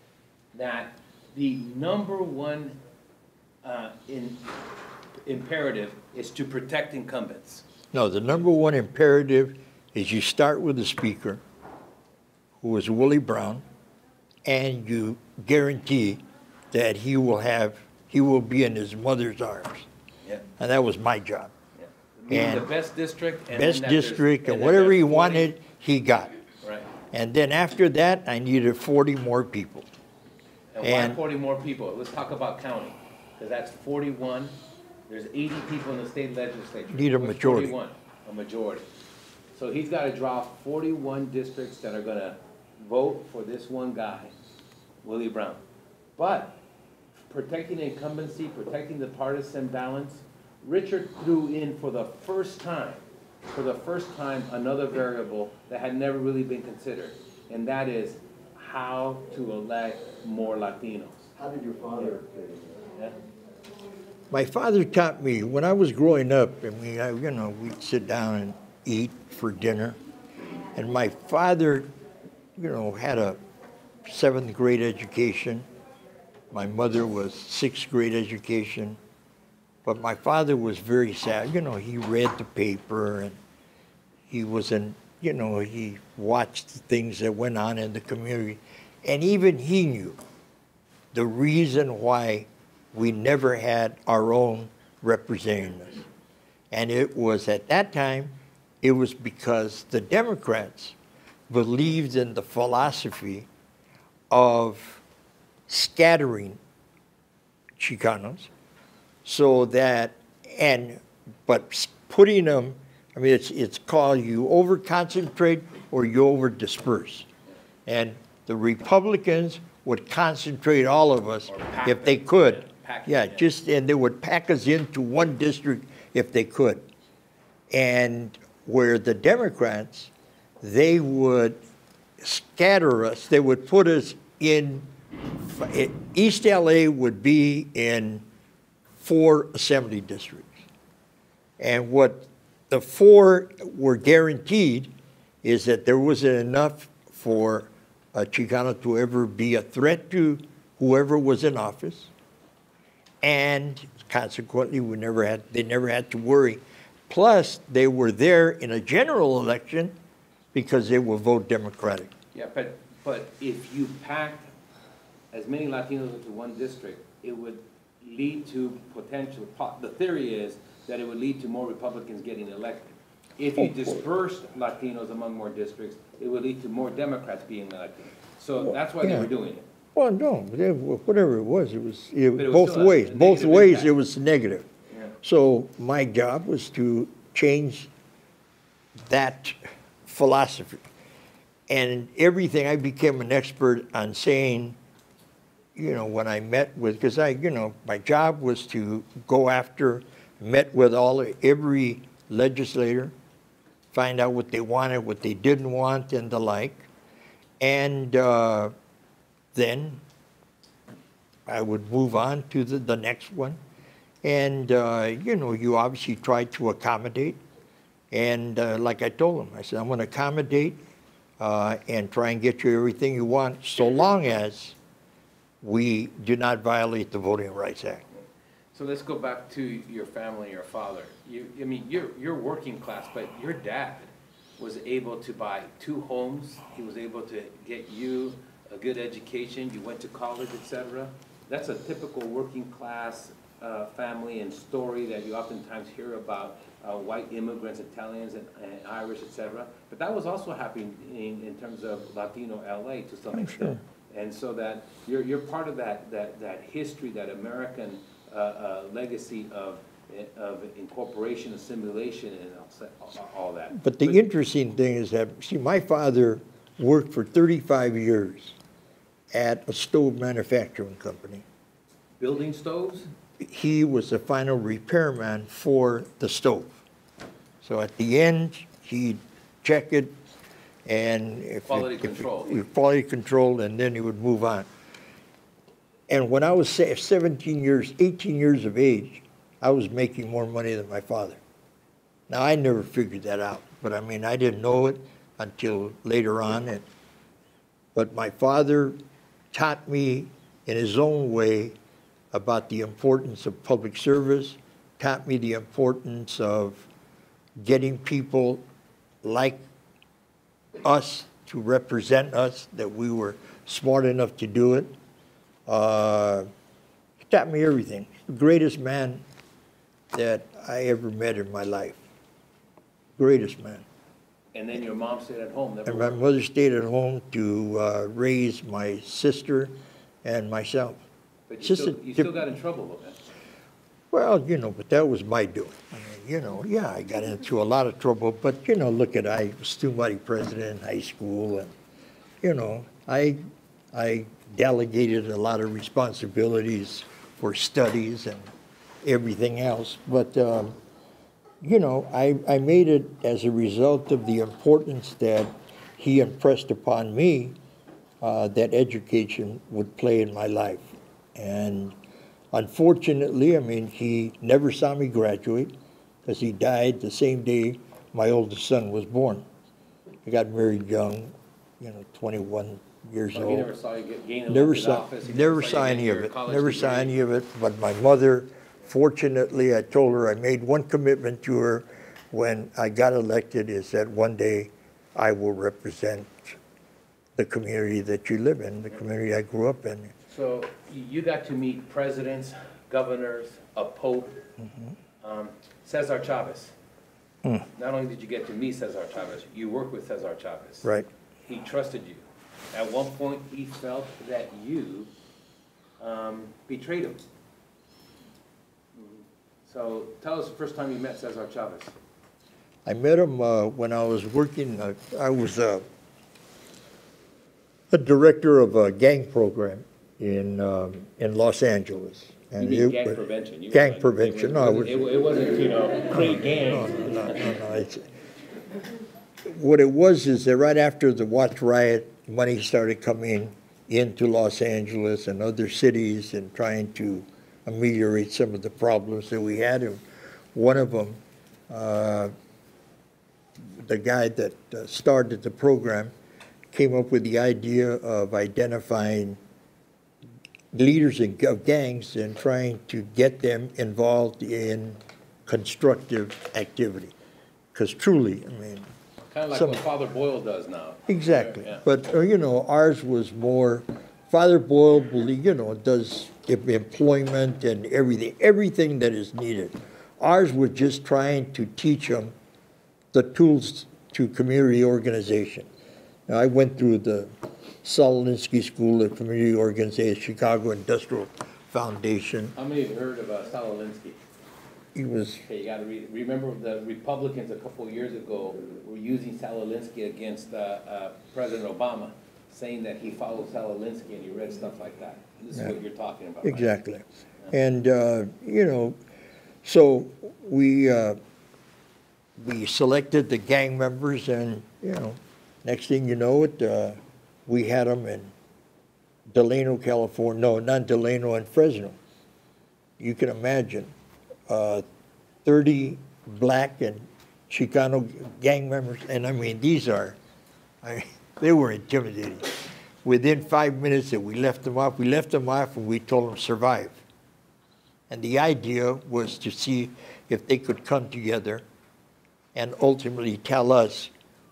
that the number one uh, in, imperative is to protect incumbents. No, the number one imperative is you start with the speaker, who is Willie Brown, and you guarantee that he will have, he will be in his mother's arms. Yeah. And that was my job. Yeah. Meaning And the best district. And Best then that there's- district, and then whatever there's he forty wanted, he got. Right. And then after that, I needed forty more people. And And- why forty more people? Let's talk about county, because that's forty-one. There's eighty people in the state legislature. Need a What's majority. forty-one? A majority. So he's got to draw forty-one districts that are going to vote for this one guy, Willie Brown. But protecting incumbency, protecting the partisan balance, Richard threw in for the first time, for the first time, another variable that had never really been considered, and that is how to elect more Latinos. How did your father? Yeah. My father taught me, when I was growing up, and we, I, you know, we'd sit down and eat for dinner, and my father, you know, had a seventh grade education. My mother was sixth grade education, but my father was very sad. You know, he read the paper, and he was an you know, he watched the things that went on in the community. And even he knew the reason why we never had our own representatives. And it was at that time, it was because the Democrats believed in the philosophy of scattering Chicanos so that, and, but putting them, I mean, it's, it's called you over-concentrate or you over-disperse. And the Republicans would concentrate all of us if they could. Yeah, just, and they would pack us into one district if they could. And where the Democrats, they would scatter us, they would put us in, East L A would be in four assembly districts. And what the four were guaranteed is that there wasn't enough for a Chicano to ever be a threat to whoever was in office. And consequently, we never had, they never had to worry. Plus, they were there in a general election because they would vote Democratic. Yeah, but, but if you packed as many Latinos into one district, it would lead to potential, the theory is that it would lead to more Republicans getting elected. If you dispersed Latinos among more districts, it would lead to more Democrats being elected. So that's why yeah. they were doing it. Well, no, they, whatever it was, it was, it, it was both ways. A, a both ways, impact. It was negative. Yeah. So my job was to change that philosophy. And everything, I became an expert on saying, you know, when I met with, because I, you know, my job was to go after, met with all, every legislator, find out what they wanted, what they didn't want, and the like. And uh, then I would move on to the, the next one. And, uh, you know, you obviously try to accommodate. And uh, like I told them, I said, I'm going to accommodate uh, and try and get you everything you want, so long as we do not violate the Voting Rights Act. So let's go back to your family, your father. You, I mean, you're, you're working class, but your dad was able to buy two homes. He was able to get you a good education. You went to college, et cetera. That's a typical working class uh, family and story that you oftentimes hear about uh, white immigrants, Italians and, and Irish, et cetera. But that was also happening in, in terms of Latino L A to some I'm extent. sure. And so that you're, you're part of that, that, that history, that American uh, uh, legacy of, of incorporation, assimilation, and all, all that. But the but, interesting thing is that, see, my father worked for thirty-five years at a stove manufacturing company. Building stoves? He was the final repairman for the stove. So at the end, he'd check it, and if quality it, control. If it, quality control, and then he would move on. And when I was seventeen years, eighteen years of age, I was making more money than my father. Now, I never figured that out, but I mean, I didn't know it until later on. And, but my father taught me in his own way about the importance of public service, taught me the importance of getting people like us to represent us, that we were smart enough to do it. Uh, he taught me everything. The greatest man that I ever met in my life. Greatest man. And then your mom stayed at home. And my mother stayed at home to uh, raise my sister and myself. But you, still, a, you still got in trouble with that. Well, you know, but that was my doing. I mean, you know, yeah, I got into a lot of trouble, but, you know, look at, I was student body president in high school, and, you know, I, I delegated a lot of responsibilities for studies and everything else. But, um, you know, I, I made it as a result of the importance that he impressed upon me uh, that education would play in my life. And unfortunately, I mean, he never saw me graduate because he died the same day my oldest son was born. I got married young, you know, twenty-one years But old. He never saw you get gain Never elected saw, office. He never saw, saw you any get of your it. college Never degree. saw any of it. But my mother, fortunately, I told her I made one commitment to her when I got elected, is that one day I will represent the community that you live in, the community I grew up in. So you you got to meet presidents, governors, a pope, Mm-hmm. um, Cesar Chavez. Mm. Not only did you get to meet Cesar Chavez, you worked with Cesar Chavez. Right. He trusted you. At one point, he felt that you um, betrayed him. So tell us the first time you met Cesar Chavez. I met him uh, when I was working, uh, I was uh, a director of a gang program in, um, in Los Angeles. You mean it gang was- prevention? You Gang weren't- prevention, it no, wasn't- it was. It wasn't, you know, create gangs. No, no, no, no, it's, what it was is that right after the Watts riot, money started coming into Los Angeles and other cities and trying to ameliorate some of the problems that we had. And one of them, uh, the guy that uh, started the program, came up with the idea of identifying leaders in, of gangs and trying to get them involved in constructive activity. Because truly, I mean, Kind of like some- what Father Boyle does now. exactly. Yeah. But, uh, you know, ours was more, Father Boyle, believe- you know, does em- employment and everything, everything that is needed. Ours was just trying to teach them the tools to community organization. Now, I went through the Solinsky School of Community Organization, Chicago Industrial Foundation. How many have heard of uh, Saul Alinsky? He was, Okay, you gotta read, remember the Republicans a couple of years ago were using Sal Alinsky against uh, uh, President Obama, saying that he followed Sal Alinsky and he read stuff like that. This is Yeah. what you're talking about, right? exactly. And, uh, you know, so we, uh, we selected the gang members and, you know, next thing you know it, uh, we had them in Delano, California, no, not Delano, and Fresno. You can imagine, uh, thirty black and Chicano gang members, and I mean, these are, I, they were intimidating. Within five minutes that we left them off, we left them off and we told them survive. And the idea was to see if they could come together and ultimately tell us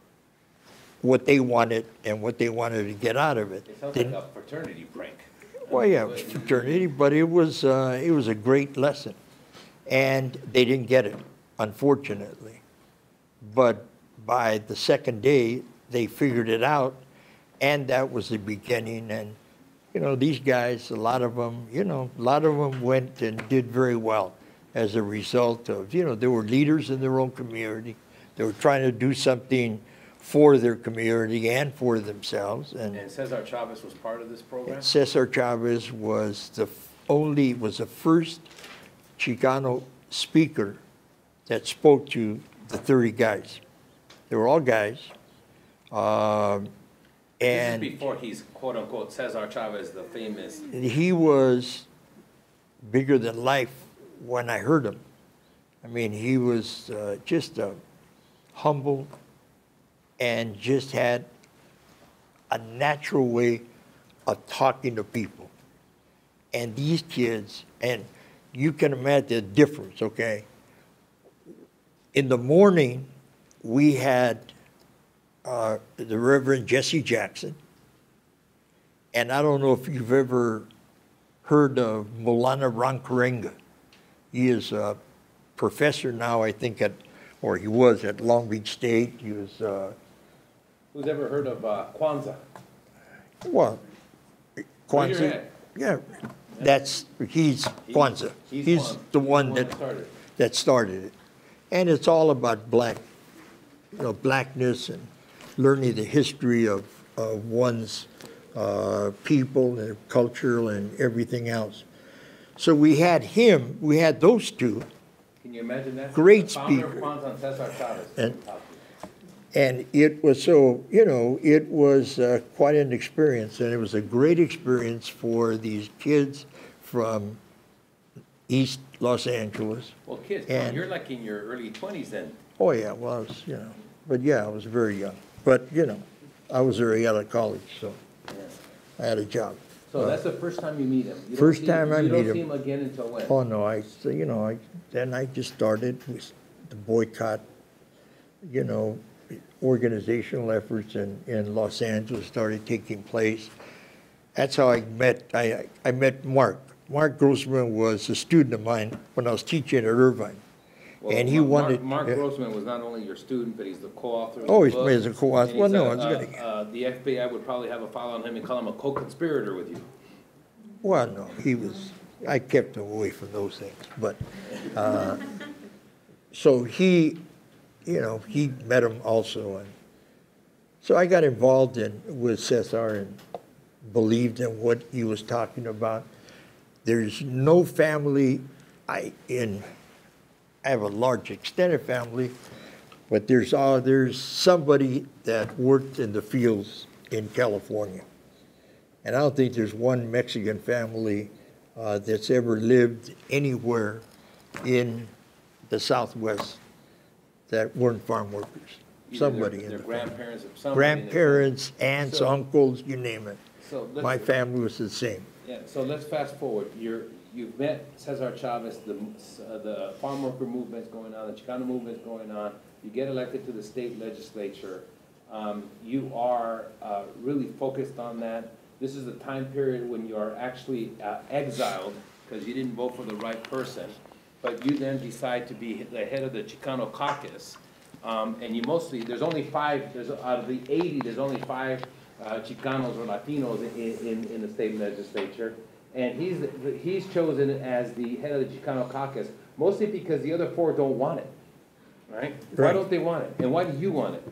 what they wanted and what they wanted to get out of it. It sounds They- like a fraternity prank. well, yeah, it was fraternity, but it was, uh, it was a great lesson. And they didn't get it, unfortunately. But by the second day, they figured it out, and that was the beginning. And, you know, these guys, a lot of them, you know, a lot of them went and did very well as a result of, you know, they were leaders in their own community. They were trying to do something for their community and for themselves. And And Cesar Chavez was part of this program? Cesar Chavez was the f- only, was the first Chicano speaker that spoke to the thirty guys. They were all guys. Um, and This is before he's quote unquote Cesar Chavez, the famous. he was bigger than life when I heard him. I mean, he was uh, just a humble and just had a natural way of talking to people. And these kids, and you can imagine the difference, okay? In the morning, we had uh, the Reverend Jesse Jackson, and I don't know if you've ever heard of Molana Rankarenga. He is a professor now, I think, at, or he was at Long Beach State. He was, uh, Who's ever heard of uh, Kwanzaa? well, Raise your Kwanzaa. hand. Yeah, that's, he's Kwanzaa. he's He's Kwanzaa. the He's one the one that, that started. that started it. And it's all about black, you know, blackness and learning the history of, of one's uh, people and culture and everything else. So we had him, we had those two, Can you imagine that? Great The founder speaker. of Kwanzaa and Cesar Chavez. And- and it was so, you know, it was uh, quite an experience, and it was a great experience for these kids from East Los Angeles. Well, kids, And- you're like in your early twenties then. Oh, yeah, well, I was, you know, but yeah, I was very young. But, you know, I was already out of college, so I had a job. So that's the first time you meet him? You don't First see- time I You meet don't him. see him again until when? Oh, no, I, so, you know, I, then I just started with the boycott, you know, organizational efforts in, in Los Angeles started taking place. That's how I met, I, I met Mark. Mark Grossman was a student of mine when I was teaching at Irvine. Well, and he Mark, wanted. Mark uh, Grossman was not only your student, but he's the co-author of Oh, the he's, book. he's a co-author. And Well, he's no, a- it's uh, good. uh, The F B I would probably have a file on him and call him a co-conspirator with you. Well, no, he was, I kept him away from those things. But, uh, so he, you know, he met him also. And so I got involved in, with Cesar and believed in what he was talking about. There's no family, I, in, I have a large extended family, but there's, all, there's somebody that worked in the fields in California. And I don't think there's one Mexican family uh, that's ever lived anywhere in the Southwest that weren't farm workers. Either Somebody their, in their the grandparents or family. somebody. Grandparents, aunts, So- uncles, you name it. So let's- My family was the same. Yeah, so let's fast forward. You're, you've met Cesar Chavez, the, uh, the farm worker movement's going on, the Chicano movement's going on. You get elected to the state legislature. Um, you are uh, really focused on that. This is the time period when you are actually uh, exiled because you didn't vote for the right person. But you then decide to be the head of the Chicano caucus. Um, and you mostly, there's only five, there's, out of the eighty, there's only five uh, Chicanos or Latinos in, in, in the state legislature. And he's, he's chosen as the head of the Chicano caucus, mostly because the other four don't want it, right? Why Right. don't they want it? And why do you want it?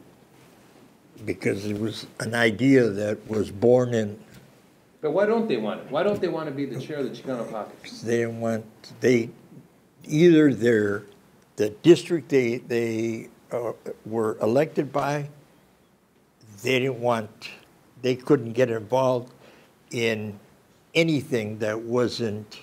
Because it was an idea that was born in, But why don't they want it? Why don't they want to be the chair of the Chicano caucus? they didn't want, they, either their, the district they, they uh, were elected by, they didn't want, they couldn't get involved in anything that wasn't,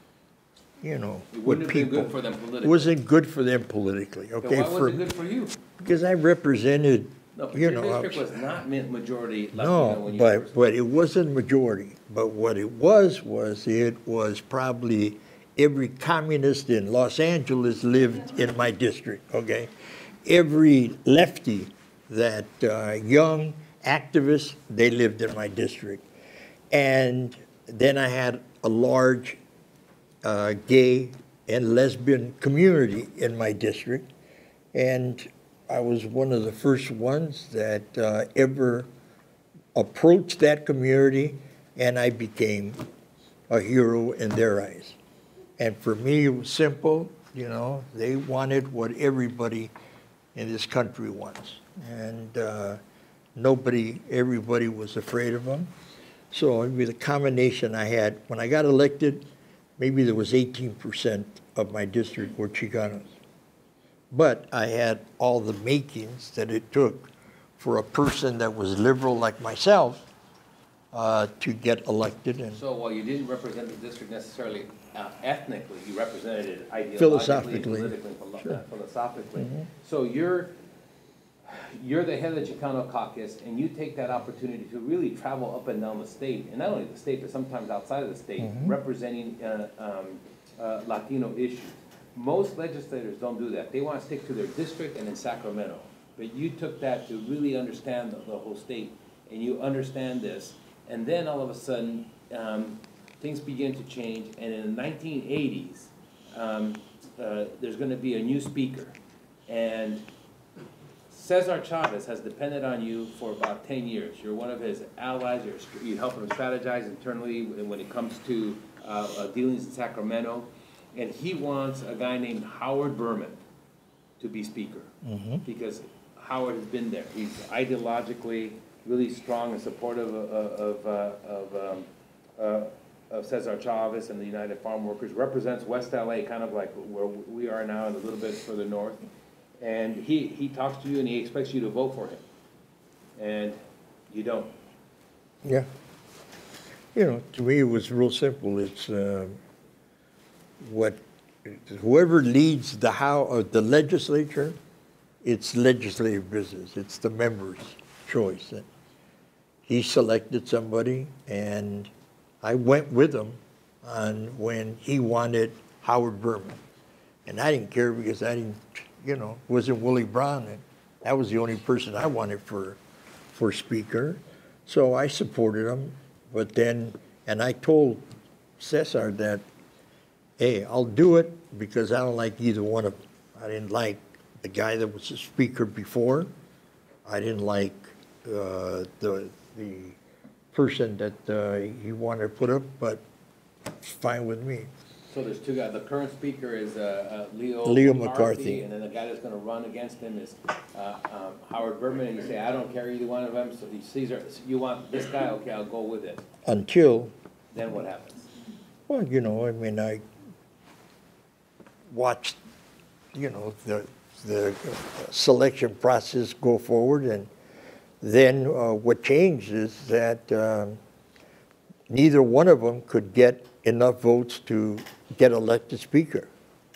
you know, It with wouldn't have been people. good for them politically. Wasn't good for them politically, Then okay? why was for- it good for you? Because I represented, No, but you your know. I district was- was not ma- majority Latino No, when you but, first. but it wasn't majority. But what it was, was it was probably every communist in Los Angeles lived in my district, okay? Every lefty that, uh, young activists, they lived in my district. And then I had a large uh, gay and lesbian community in my district. And I was one of the first ones that uh, ever approached that community, and I became a hero in their eyes. And for me, it was simple, you know, they wanted what everybody in this country wants. And uh, nobody, everybody was afraid of them. So maybe the combination I had, when I got elected, maybe there was eighteen percent of my district were Chicanos. But I had all the makings that it took for a person that was liberal like myself uh, to get elected. And So while you didn't represent the district necessarily uh, ethnically, you represented it ideologically, Philosophically. politically, philo- Sure. uh, philosophically. Mhm. So you're, you're the head of the Chicano caucus, and you take that opportunity to really travel up and down the state, and not only the state, but sometimes outside of the state, Mhm. representing uh, um, uh, Latino issues. Most legislators don't do that. They want to stick to their district and in Sacramento. But you took that to really understand the, the whole state, and you understand this. And then all of a sudden, um, things begin to change, and in the nineteen eighties, um, uh, there's going to be a new speaker. And Cesar Chavez has depended on you for about ten years. You're one of his allies. You're, you help him strategize internally when it comes to uh, uh, dealings in Sacramento. And he wants a guy named Howard Berman to be speaker. Mhm. Because Howard has been there. He's ideologically really strong and supportive of, of, uh, of, um, uh, of Cesar Chavez and the United Farm Workers, represents West L A, kind of like where we are now and a little bit further north. And he, he talks to you and he expects you to vote for him. And you don't. yeah. You know, to me, it was real simple. It's uh, what, whoever leads the how, or the legislature, it's legislative business. It's the members' choice. And he selected somebody, and I went with him on when he wanted Howard Berman. And I didn't care because I didn't, you know, wasn't Willie Brown. And That was the only person I wanted for, for speaker. So I supported him, but then, and I told Cesar that, hey, I'll do it because I don't like either one of them. I didn't like the guy that was the speaker before. I didn't like uh, the, the person that uh, he wanted to put up, but it's fine with me. So there's two guys. The current speaker is uh, uh, Leo, Leo McCarthy, McCarthy. and then the guy that's going to run against him is uh, um, Howard Berman. And you say, I don't care either one of them. So Caesar, you want this guy? Okay, I'll go with it. Until, Then what happens? well, you know, I mean, I watched, you know, the the selection process go forward, and then uh, what changed is that um, neither one of them could get enough votes to get elected speaker.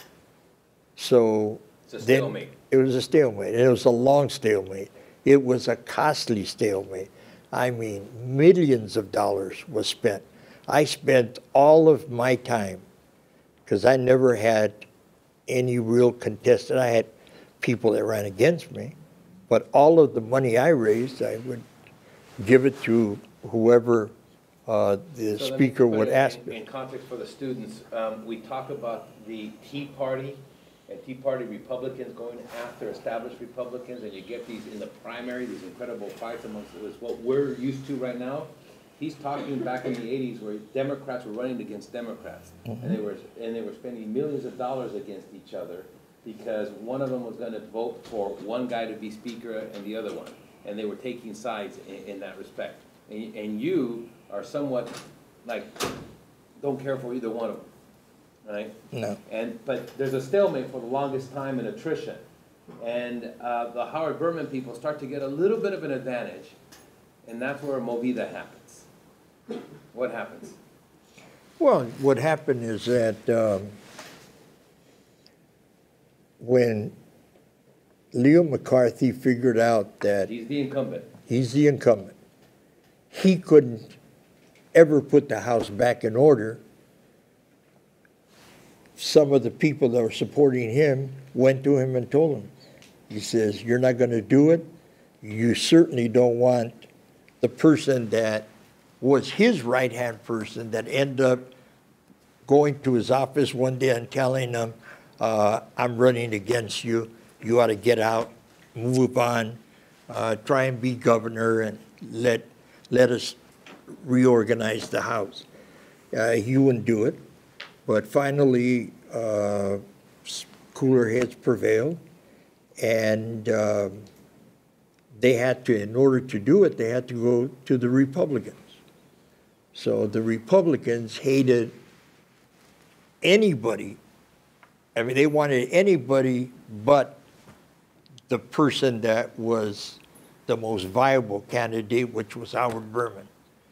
So It's a then stalemate. it was a stalemate. And it was a long stalemate. It was a costly stalemate. I mean, millions of dollars was spent. I spent all of my time, because I never had any real contestant. I had people that ran against me, but all of the money I raised, I would give it to whoever uh, the So let me speaker put would it ask in, me. in context for the students, um, we talk about the Tea Party and Tea Party Republicans going after established Republicans, and you get these in the primary, these incredible fights amongst it. It's what we're used to right now. He's talking back in the eighties where Democrats were running against Democrats, Mhm. and they were and they were spending millions of dollars against each other because one of them was going to vote for one guy to be speaker and the other one, and they were taking sides in, in that respect. And, and you are somewhat like don't care for either one of them, right? No. And but there's a stalemate for the longest time in attrition, and uh, the Howard Berman people start to get a little bit of an advantage, and that's where a movida happens. What happens? Well, what happened is that um, when Leo McCarthy figured out that He's the incumbent. he's the incumbent, he couldn't ever put the House back in order. Some of the people that were supporting him went to him and told him, he says, you're not going to do it. You certainly don't want the person that was his right-hand person that ended up going to his office one day and telling him, uh, I'm running against you. You ought to get out, move on, uh, try and be governor, and let, let us reorganize the House. Uh, he wouldn't do it. But finally, uh, cooler heads prevailed, and uh, they had to, in order to do it, they had to go to the Republicans. So the Republicans hated anybody. I mean, they wanted anybody but the person that was the most viable candidate, which was Howard Berman.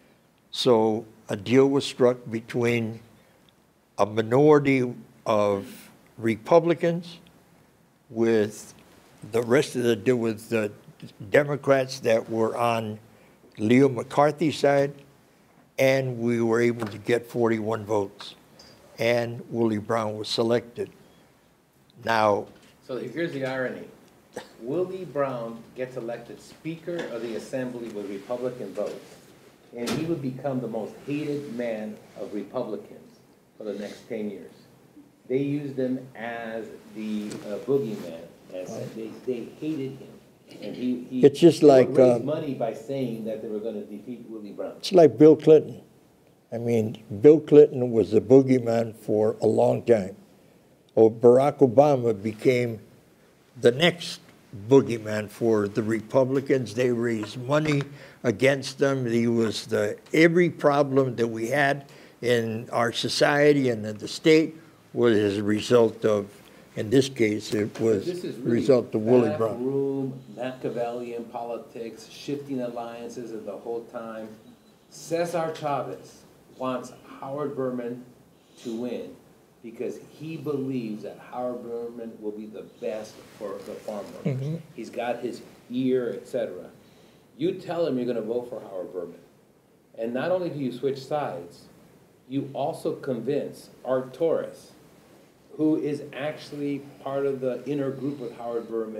So a deal was struck between a minority of Republicans with the rest of the deal with the Democrats that were on Leo McCarthy's side, and we were able to get forty-one votes, and Willie Brown was selected. Now, So here's the irony. Willie Brown gets elected Speaker of the Assembly with Republican votes, and he would become the most hated man of Republicans for the next ten years. They used him as the uh, boogeyman, as they, they hated him. And he, he It's just they like, would raise um, money by saying that they were going to defeat Willie Brown. it's like Bill Clinton. I mean, Bill Clinton was the boogeyman for a long time. Oh, Barack Obama became the next boogeyman for the Republicans. They raised money against them. He was the, every problem that we had in our society and in the state was as a result of, in this case, it was This is a really result of Willie Brown. backroom Machiavellian politics, shifting alliances of the whole time. Cesar Chavez wants Howard Berman to win because he believes that Howard Berman will be the best for the farm workers. Mhm. He's got his ear, et cetera. You tell him you're going to vote for Howard Berman. And not only do you switch sides, you also convince Art Torres, who is actually part of the inner group with Howard Berman,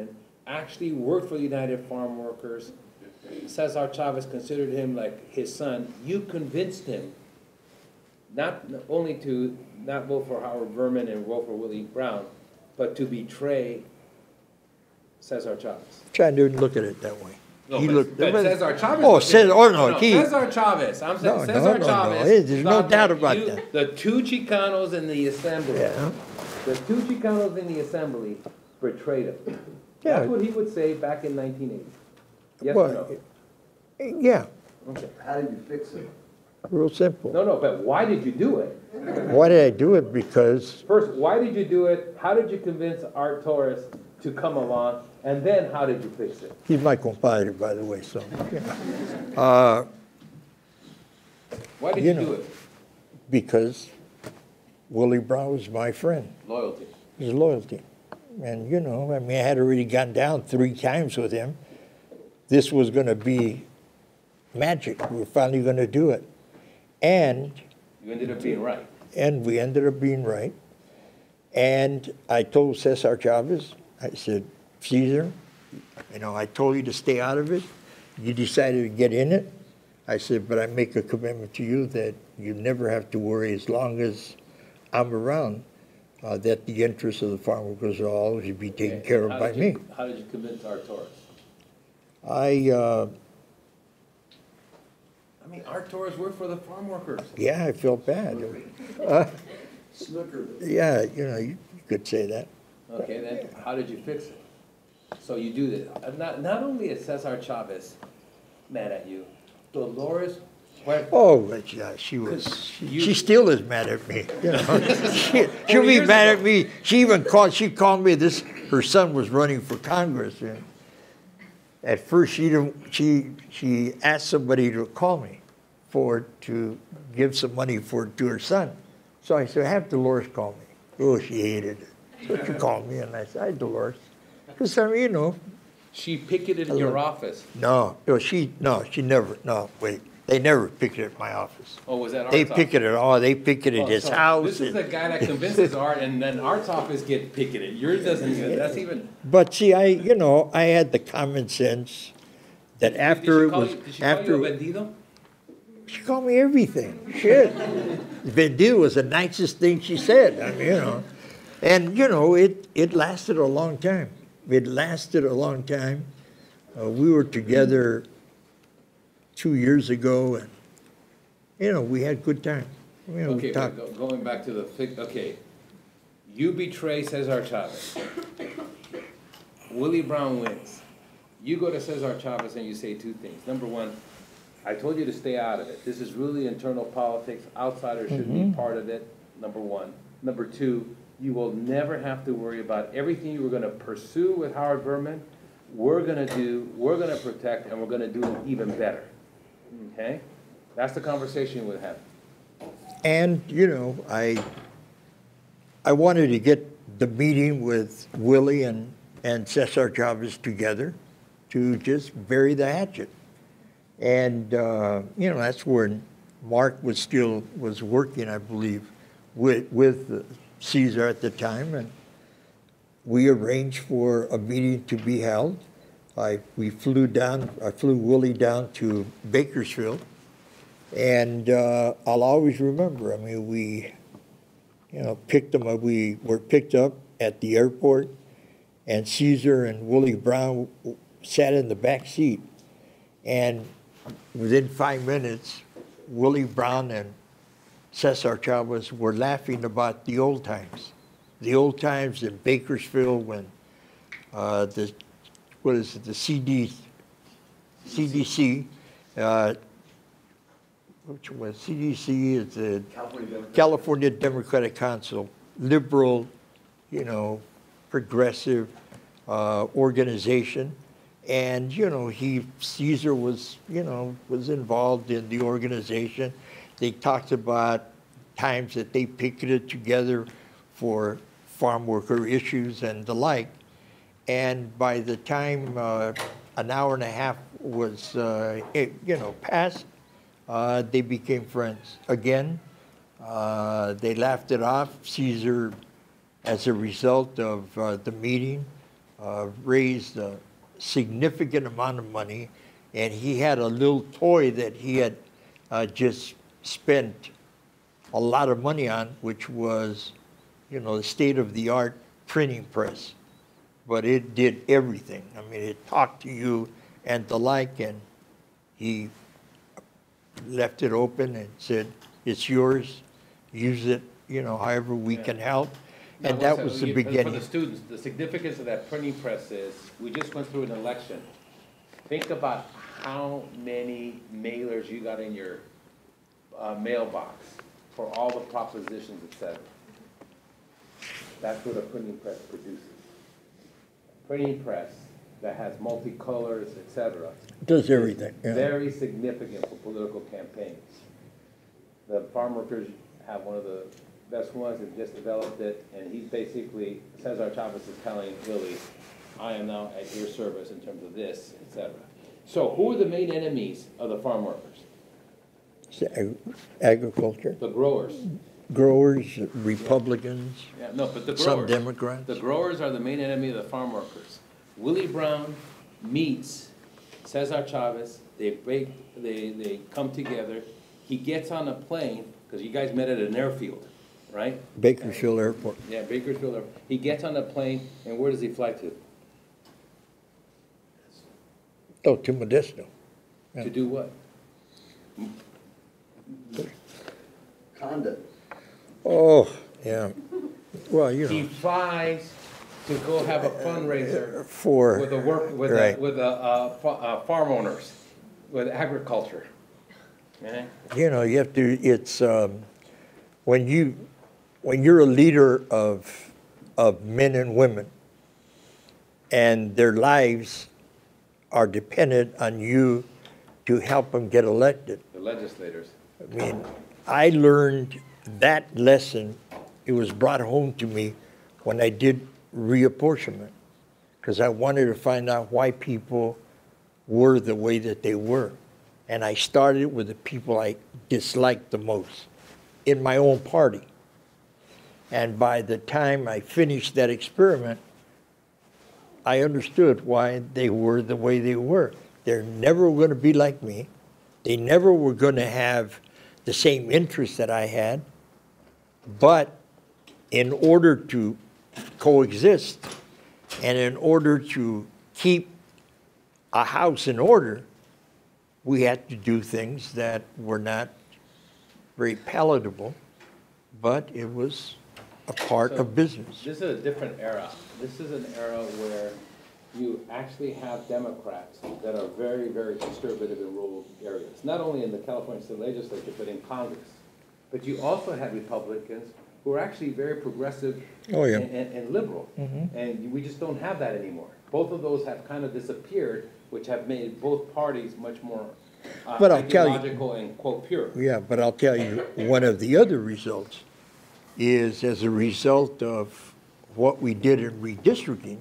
actually worked for the United Farm Workers. Cesar Chavez considered him like his son. You convinced him not only to not vote for Howard Verman and vote for Willie Brown, but to betray Cesar Chavez. Try to look at it that way. No, he but, looked, but Cesar Chavez. Oh, Cesar, oh no, no, he, Cesar Chavez. I'm saying no, Cesar no, no, Chavez. no. There's no thought doubt that about you, that. The two Chicanos in the assembly, Yeah. the two Chicanos in the assembly betrayed him. Yeah. That's what he would say back in nineteen eighty. Yes Well, or no? Yeah, Okay. How did you fix it? real simple. No, no, but why did you do it? Why did I do it? Because, First, why did you do it? How did you convince Art Torres to come along? And then how did you fix it? he's my compadre, by the way, so, you know. Uh, Why did You you, know. do it? because Willie Brown was my friend. Loyalty. His loyalty. And, you know, I mean, I had already gone down three times with him. This was going to be magic. We were finally going to do it. And, You ended up being right. and we ended up being right. And I told Cesar Chavez, I said, Caesar, you know, I told you to stay out of it. You decided to get in it. I said, but I make a commitment to you that you never have to worry as long as I'm around, uh, that the interests of the farm workers will always be taken Okay. care of How by did you- me. How did you convince Art Torres? I, uh, I mean, Art Torres worked for the farm workers. yeah, I felt bad. Uh, Snooker. yeah, you know, you, you could say that. Okay, then how did you fix it? So you do this. Uh, Not, not only is Cesar Chavez mad at you, Dolores Huerta. Oh, but yeah, she was, she, You- she still is mad at me. You know, she, she'll be years mad ago. at me. She even called, she called me this, her son was running for Congress. And at first, she didn't, she, she asked somebody to call me for, to give some money for, to her son. So I said, have Dolores call me. Oh, she hated it. So she called me and I said, hi, Dolores. Because, I mean, you know, She picketed in your office. no, no, she, no, she never, no, wait. They never picketed my office. Oh, was that Art's They office? picketed, oh, they picketed Oh, his so house. This is the and- guy that convinces Art, and then Art's office get picketed. Yours doesn't even, that's even. But see, I, you know, I had the common sense that Did- after did it she call was, you- Did she call after, you a bandido? she called me everything, shit. Vendido was the nicest thing she said, I mean, you know. And, you know, it, it lasted a long time. It lasted a long time. Uh, we were together two years ago, and, you know, we had good time. You know, we Okay, but talked. go- going back to the, fic- okay. You betray Cesar Chavez. Willie Brown wins. You go to Cesar Chavez and you say two things. Number one, I told you to stay out of it. This is really internal politics. Outsiders shouldn't be Mhm. part of it, number one. Number two, you will never have to worry about everything you were gonna pursue with Howard Berman. We're gonna do, we're gonna protect, and we're gonna do it even better. Okay? That's the conversation we'll have. And, you know, I, I wanted to get the meeting with Willie and, and Cesar Chavez together to just bury the hatchet. And, uh, you know, that's when Mark was still, was working, I believe, with, with Caesar at the time. And we arranged for a meeting to be held. I, we flew down, I flew Willie down to Bakersfield. And uh, I'll always remember, I mean, we, you know, picked them up, we were picked up at the airport, and Caesar and Willie Brown sat in the back seat. And within five minutes, Willie Brown and Cesar Chavez were laughing about the old times. The old times in Bakersfield when uh, the, what is it, the C D, C D C, uh, which was C D C is the California Democratic. California Democratic Council, liberal, you know, progressive uh, organization. And, you know, he, Caesar was, you know, was involved in the organization. They talked about times that they picketed together for farm worker issues and the like. And by the time uh, an hour and a half was, uh, it, you know, passed, uh, they became friends again. Uh, they laughed it off. Caesar, as a result of uh, the meeting, uh, raised a significant amount of money, and he had a little toy that he had uh, just spent a lot of money on, which was, you know, the state-of-the-art printing press. But it did everything. I mean, it talked to you and the like, and he left it open and said, it's yours, use it, you know, however we Yeah. can help. Now, And one that second, was the you- For beginning. the students, the significance of that printing press is, we just went through an election. Think about how many mailers you got in your uh, mailbox for all the propositions, et cetera. That's what a printing press produces. A printing press that has multicolors, et cetera. Does everything, yeah. Very significant for political campaigns. The farm workers have one of the best ones that just developed it, and he's basically, Cesar Chavez is telling Willie, I am now at your service in terms of this, et cetera. So who are the main enemies of the farm workers? Ag- Agriculture, The growers. growers, Republicans, Yeah, no, but the growers. some Democrats. The growers are the main enemy of the farm workers. Willie Brown meets Cesar Chavez, they break, they, they come together, he gets on a plane, because you guys met at an airfield, right? Bakersfield Airport. Yeah, Bakersfield. Airport. He gets on a plane, and where does he fly to? Oh, to Modesto. Yeah. To do what? Conda. Oh, yeah. Well, you He know, flies to go have a fundraiser for, with the work with right. the, with the uh, fa- uh, farm owners, with agriculture. Okay? You know, you have to, it's, um, when you, when you're a leader of, of men and women, and their lives are dependent on you to help them get elected. The legislators. I mean, I learned that lesson, it was brought home to me when I did reapportionment, because I wanted to find out why people were the way that they were. And I started with the people I disliked the most in my own party. And by the time I finished that experiment, I understood why they were the way they were. They're never going to be like me. They never were going to have the same interests that I had. But in order to coexist and in order to keep a house in order, we had to do things that were not very palatable, but it was a part So, of business. This is a different era. This is an era where you actually have Democrats that are very, very conservative in rural areas, not only in the California State Legislature, but in Congress. But you also have Republicans who are actually very progressive Oh, yeah. and, and, and liberal. Mhm. And we just don't have that anymore. Both of those have kind of disappeared, which have made both parties much more uh, But I'll tell you- ideological and, quote, pure. Yeah, but I'll tell you, one of the other results is as a result of what we did in redistricting,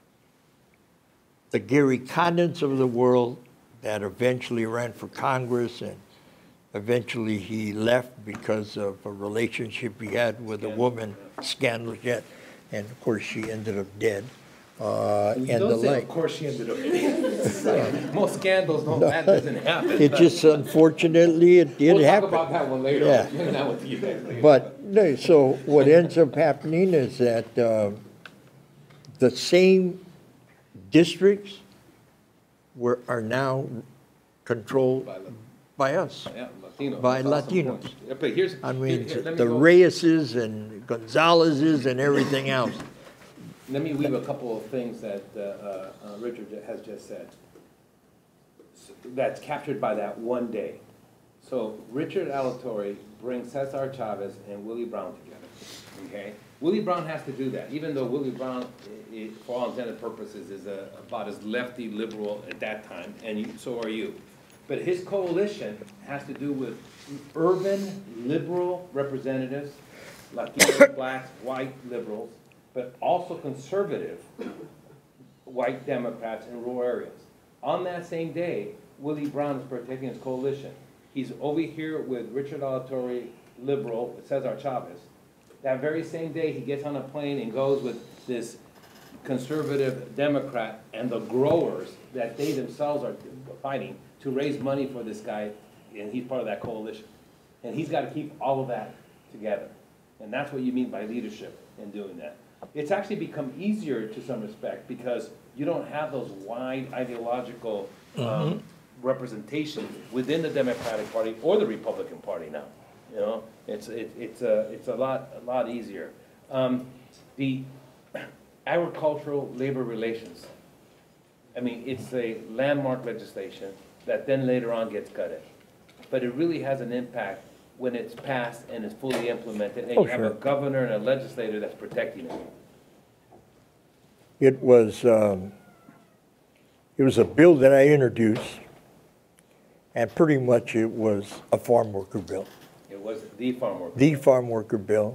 the Gary Condons of the world that eventually ran for Congress, and eventually he left because of a relationship he had with a woman, scandalous yet, and of course she ended up dead, uh, You and the don't say, like. of course she ended up dead. Most scandals, no, that doesn't happen. It just, unfortunately, it did We'll happen. talk about that one later. Yeah. Maybe not with you guys later. But, no, so what ends up happening is that uh, the same districts were, are now controlled By the- by us, Yeah, Latino. by That's awesome Latinos. point. Yeah, but here's, I here- mean, here, let me the go- Reyeses and Gonzaleses and everything else. Let me weave a couple of things that uh, uh, uh, Richard has just said. S- That's captured by that one day. So Richard Alatorre brings Cesar Chavez and Willie Brown together, okay? Willie Brown has to do that, even though Willie Brown, i- i- for all intended purposes, is a- about as lefty liberal at that time, and you- so are you. But his coalition has to do with urban liberal representatives, Latinos, blacks, white liberals, but also conservative white Democrats in rural areas. On that same day, Willie Brown is protecting his coalition. He's over here with Richard Alatorre, liberal, with Cesar Chavez. That very same day, he gets on a plane and goes with this conservative Democrat and the growers that they themselves are fighting to raise money for this guy, and he's part of that coalition. And he's got to keep all of that together. And that's what you mean by leadership in doing that. It's actually become easier to some respect because you don't have those wide ideological um, mm-hmm. representations within the Democratic Party or the Republican Party now. You know, it's it, it's a it's a lot a lot easier. Um, the agricultural labor relations. I mean, it's a landmark legislation that then later on gets gutted, but it really has an impact when it's passed and is fully implemented, and oh, you have sure. a governor and a legislator that's protecting it. It was um, it was a bill that I introduced, and pretty much it was a farm worker bill. It was the farm worker. The farm worker bill,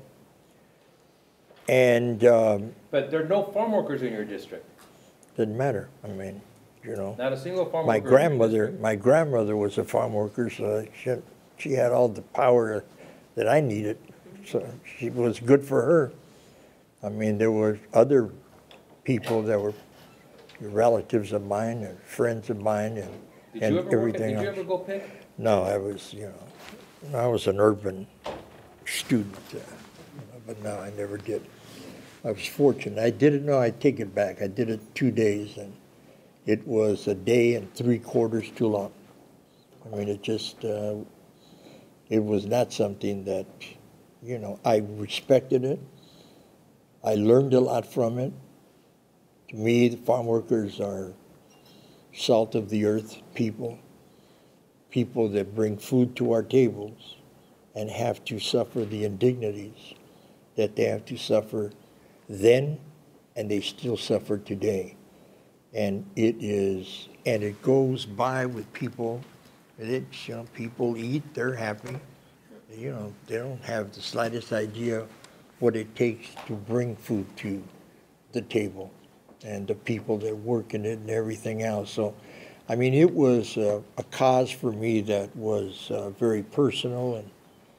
and um, but there are no farm workers in your district. Didn't matter. I mean, you know. Not a single farm my worker. My grandmother, my grandmother was a farm worker, so she had, she had all the power that I needed. So she was good for her. I mean, there were other people that were relatives of mine and friends of mine and, did and you ever everything work, Did else. you ever go pick? No, I was, you know, I was an urban student, uh, but no, I never did. I was fortunate. I didn't know, I take it back. I did it two days, and it was a day and three quarters too long. I mean, it just, uh, it was not something that, you know, I respected it. I learned a lot from it. To me, the farm workers are salt of the earth people, people that bring food to our tables and have to suffer the indignities that they have to suffer then, and they still suffer today. And it is, and it goes by with people, and it's, you know, people eat, they're happy. You know, they don't have the slightest idea what it takes to bring food to the table and the people that work in it and everything else. So, I mean, it was uh, a cause for me that was uh, very personal, and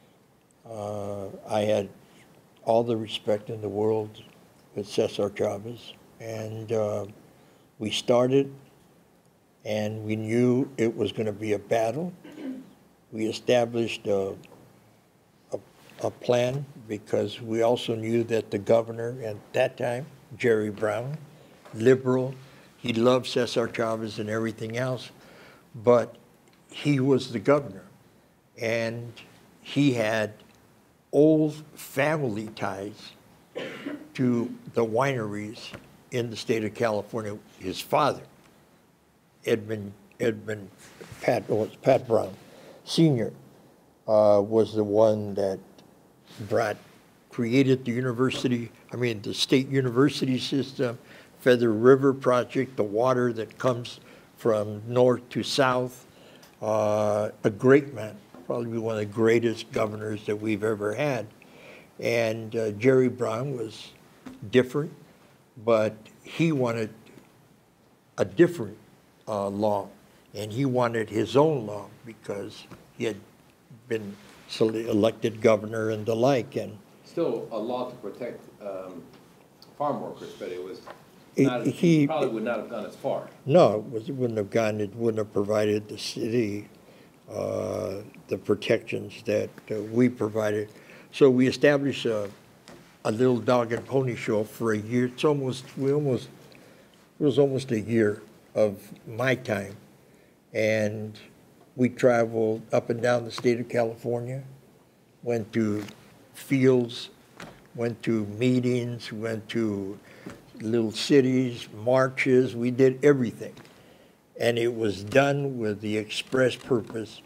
uh, I had all the respect in the world with Cesar Chavez, and uh, we started, and we knew it was going to be a battle. We established a, a, a plan because we also knew that the governor at that time, Jerry Brown, liberal, he loved Cesar Chavez and everything else, but he was the governor, and he had old family ties to the wineries in the state of California. His father, Edmund, Edmund Pat, oh, it's Pat Brown, Senior, uh, was the one that brought, created the university, I mean, the state university system, Feather River Project, the water that comes from north to south. Uh, a great man, probably one of the greatest governors that we've ever had. And uh, Jerry Brown was different, but he wanted a different uh, law, and he wanted his own law because he had been elected governor and the like. And still a law to protect um, farm workers, but it was not, he, he probably would not have gone as far. No, it, was, it wouldn't have gone, it wouldn't have provided the city uh, the protections that uh, we provided. So we established a, a little dog and pony show for a year. It's almost, we almost, it was almost a year of my time. And we traveled up and down the state of California, went to fields, went to meetings, went to little cities, marches, we did everything. And it was done with the express purpose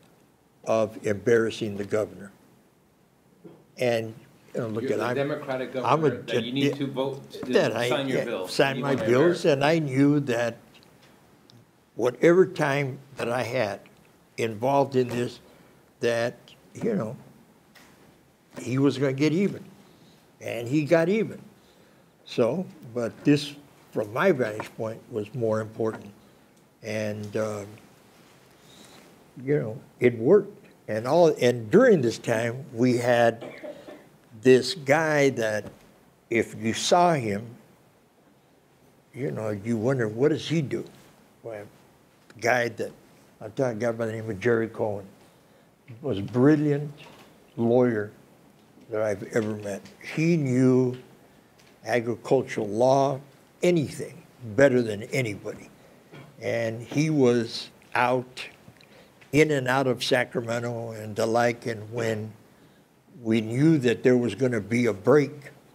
of embarrassing the governor. And you know, look You're at the I'm, Democratic governor I'm a, that you need to vote to that sign I, your yeah, bill. sign You my want bills, America. and I knew that whatever time that I had involved in this, that, you know, he was going to get even. And he got even. So, but this, from my vantage point, was more important. And, um, you know, it worked. And all, and during this time, we had this guy that if you saw him, you know, you wonder, what does he do? Well, a guy that, I'm talking a guy by the name of Jerry Cohen, was a brilliant lawyer that I've ever met. He knew agricultural law, anything, better than anybody. And he was out, in and out of Sacramento and the like, and when we knew that there was gonna be a break,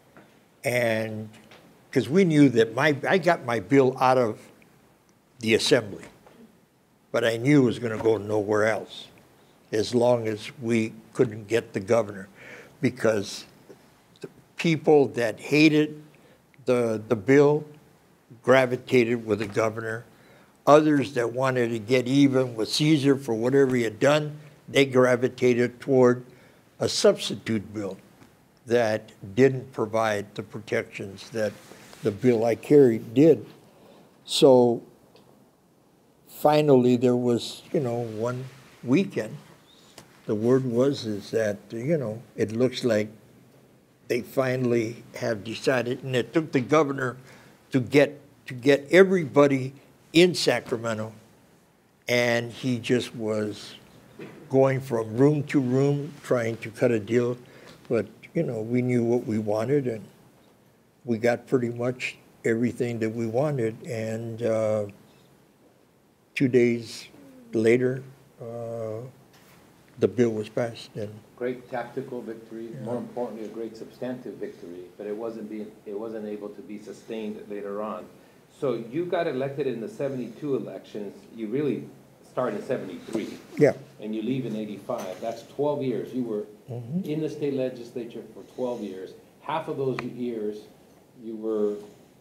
and, because we knew that my, I got my bill out of the assembly, but I knew it was gonna go nowhere else, as long as we couldn't get the governor, because the people that hated the, the bill gravitated with the governor. Others that wanted to get even with Caesar for whatever he had done, they gravitated toward a substitute bill that didn't provide the protections that the bill I carried did. So finally there was, you know, one weekend, the word was is that, you know, it looks like they finally have decided, and it took the governor to get to get everybody in Sacramento, and he just was going from room to room trying to cut a deal. But, you know, we knew what we wanted, and we got pretty much everything that we wanted. And uh, two days later, uh, the bill was passed. And great tactical victory, yeah. More importantly, a great substantive victory, but it wasn't being, it wasn't able to be sustained later on. So you got elected in the seventy-two elections. You really start in seventy-three. Yeah. And you leave in eighty-five. That's twelve years. You were mm-hmm. in the state legislature for twelve years. Half of those years you were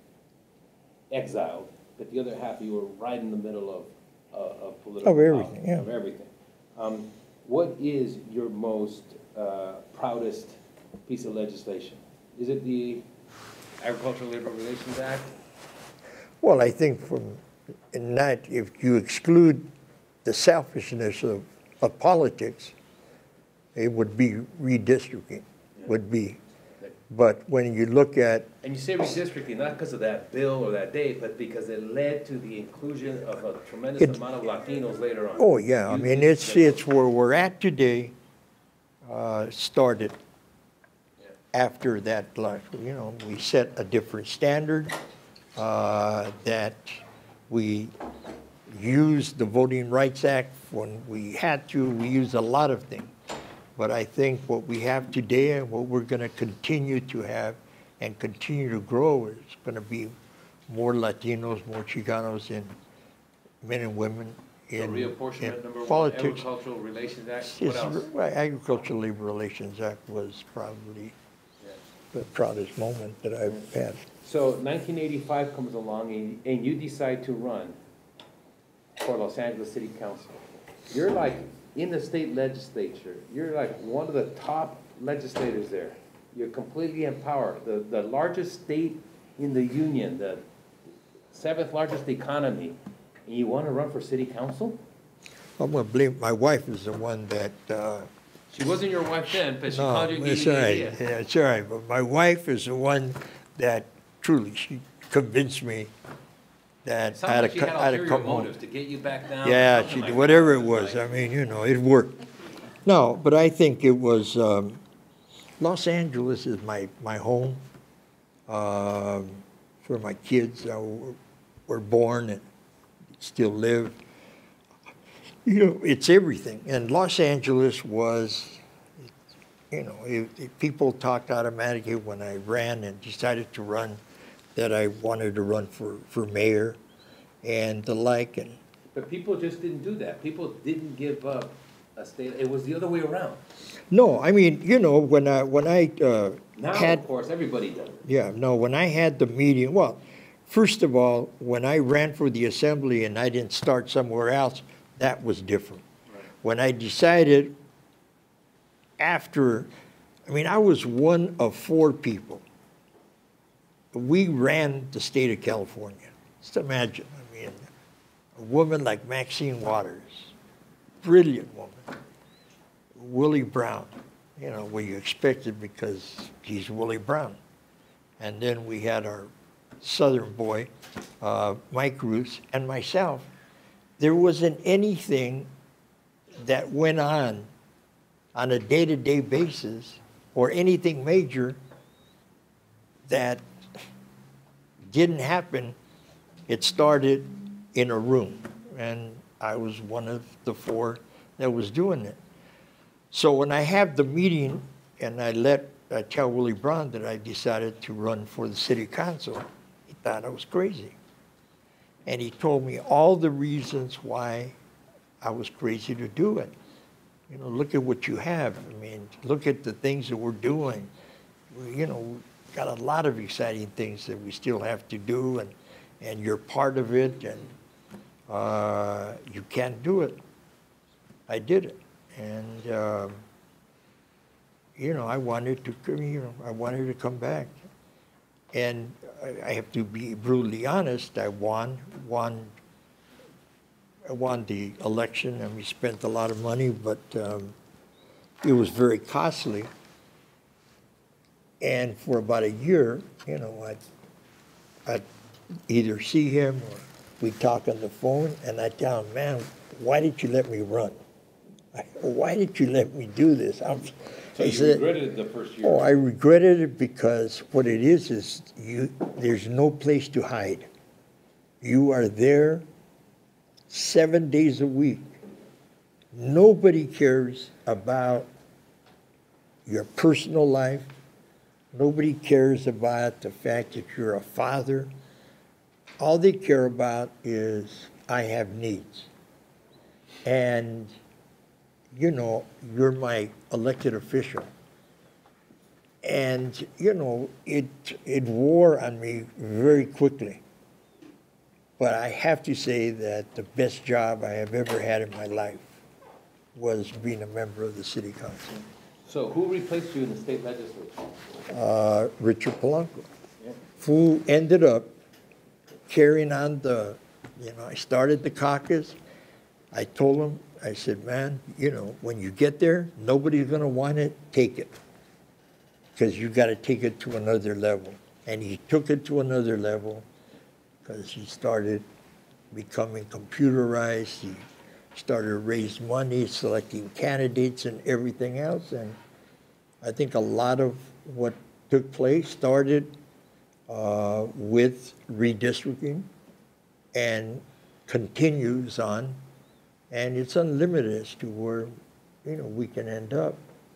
exiled, but the other half you were right in the middle of, uh, of political Of everything, power, yeah. Of everything. Um, what is your most uh, proudest piece of legislation? Is it the Agricultural Labor Relations Act? Well, I think from in that, if you exclude the selfishness of, of politics, it would be redistricting, yeah. would be. But when you look at... And you say redistricting, not because of that bill or that date, but because it led to the inclusion of a tremendous it, amount of Latinos later on. Oh, yeah. You I mean, it's, it's where we're at today, uh, started yeah. after that. You know, we set a different standard. Uh, that we used the Voting Rights Act when we had to. We used a lot of things. But I think what we have today and what we're going to continue to have and continue to grow is going to be more Latinos, more Chicanos, and men and women in, so reapportionment, in number politics. One, Agricultural Relations Act, what it's, else? Well, Agricultural Labor Relations Act was probably yeah. the proudest moment that I've had. So nineteen eighty-five comes along and, and you decide to run for Los Angeles City Council. You're like in the state legislature. You're like one of the top legislators there. You're completely empowered. The, the largest state in the union, the seventh largest economy, and you want to run for city council? I'm going to blame my wife is the one that... Uh, she wasn't your wife then, but she no, called you and gave it's you all the right. idea. Yeah, it's all right. But my wife is the one that truly, she convinced me that I had, like to, I had to come home. To get you back down. Yeah, she did, whatever it was. I mean, you know, it worked. No, but I think it was, um, Los Angeles is my, my home. Um, where my kids uh, were born and still live. You know, it's everything. And Los Angeles was, you know, it, it, people talked automatically when I ran and decided to run that I wanted to run for, for mayor and the like. And but people just didn't do that. People didn't give up a state. It was the other way around. No, I mean, you know, when I, when I uh, now, had... of course, everybody does. Yeah, no, when I had the meeting, well, first of all, when I ran for the assembly and I didn't start somewhere else, that was different. Right. When I decided after, I mean, I was one of four people. We ran the state of California. Just imagine, I mean, a woman like Maxine Waters, brilliant woman. Willie Brown, you know, what you expected because he's Willie Brown. And then we had our Southern boy, uh, Mike Roos, and myself, there wasn't anything that went on on a day-to-day basis or anything major that didn't happen. It started in a room, and I was one of the four that was doing it. So when I have the meeting and I let I tell Willie Brown that I decided to run for the city council, he thought I was crazy. And he told me all the reasons why I was crazy to do it. You know, look at what you have. I mean, look at the things that we're doing. We, you know, we've got a lot of exciting things that we still have to do, and, and you're part of it, and uh, you can't do it. I did it. And, um, you know, I wanted to, you know, I wanted to come back. And I have to be brutally honest, I won, won, I won the election, and we spent a lot of money, but um, it was very costly. And for about a year, you know, I'd, I'd either see him or we'd talk on the phone, and I'd tell him, man, why did you let me run? I, why did you let me do this? I'm, So I you said, regretted it the first year? Oh, I regretted it because what it is is you. There's no place to hide. You are there seven days a week. Nobody cares about your personal life. Nobody cares about the fact that you're a father. All they care about is, I have needs. And you know, you're my elected official. And, you know, it, it wore on me very quickly. But I have to say that the best job I have ever had in my life was being a member of the city council. So who replaced you in the state legislature? Uh, Richard Polanco, yeah. Who ended up carrying on the, you know, I started the caucus. I told him, I said, man, you know, when you get there, nobody's going to want it, take it. Because you got to take it to another level. And he took it to another level because he started becoming computerized. He started to raise money, selecting candidates and everything else. And I think a lot of what took place started uh, with redistricting and continues on. And it's unlimited as to where, you know, we can end up.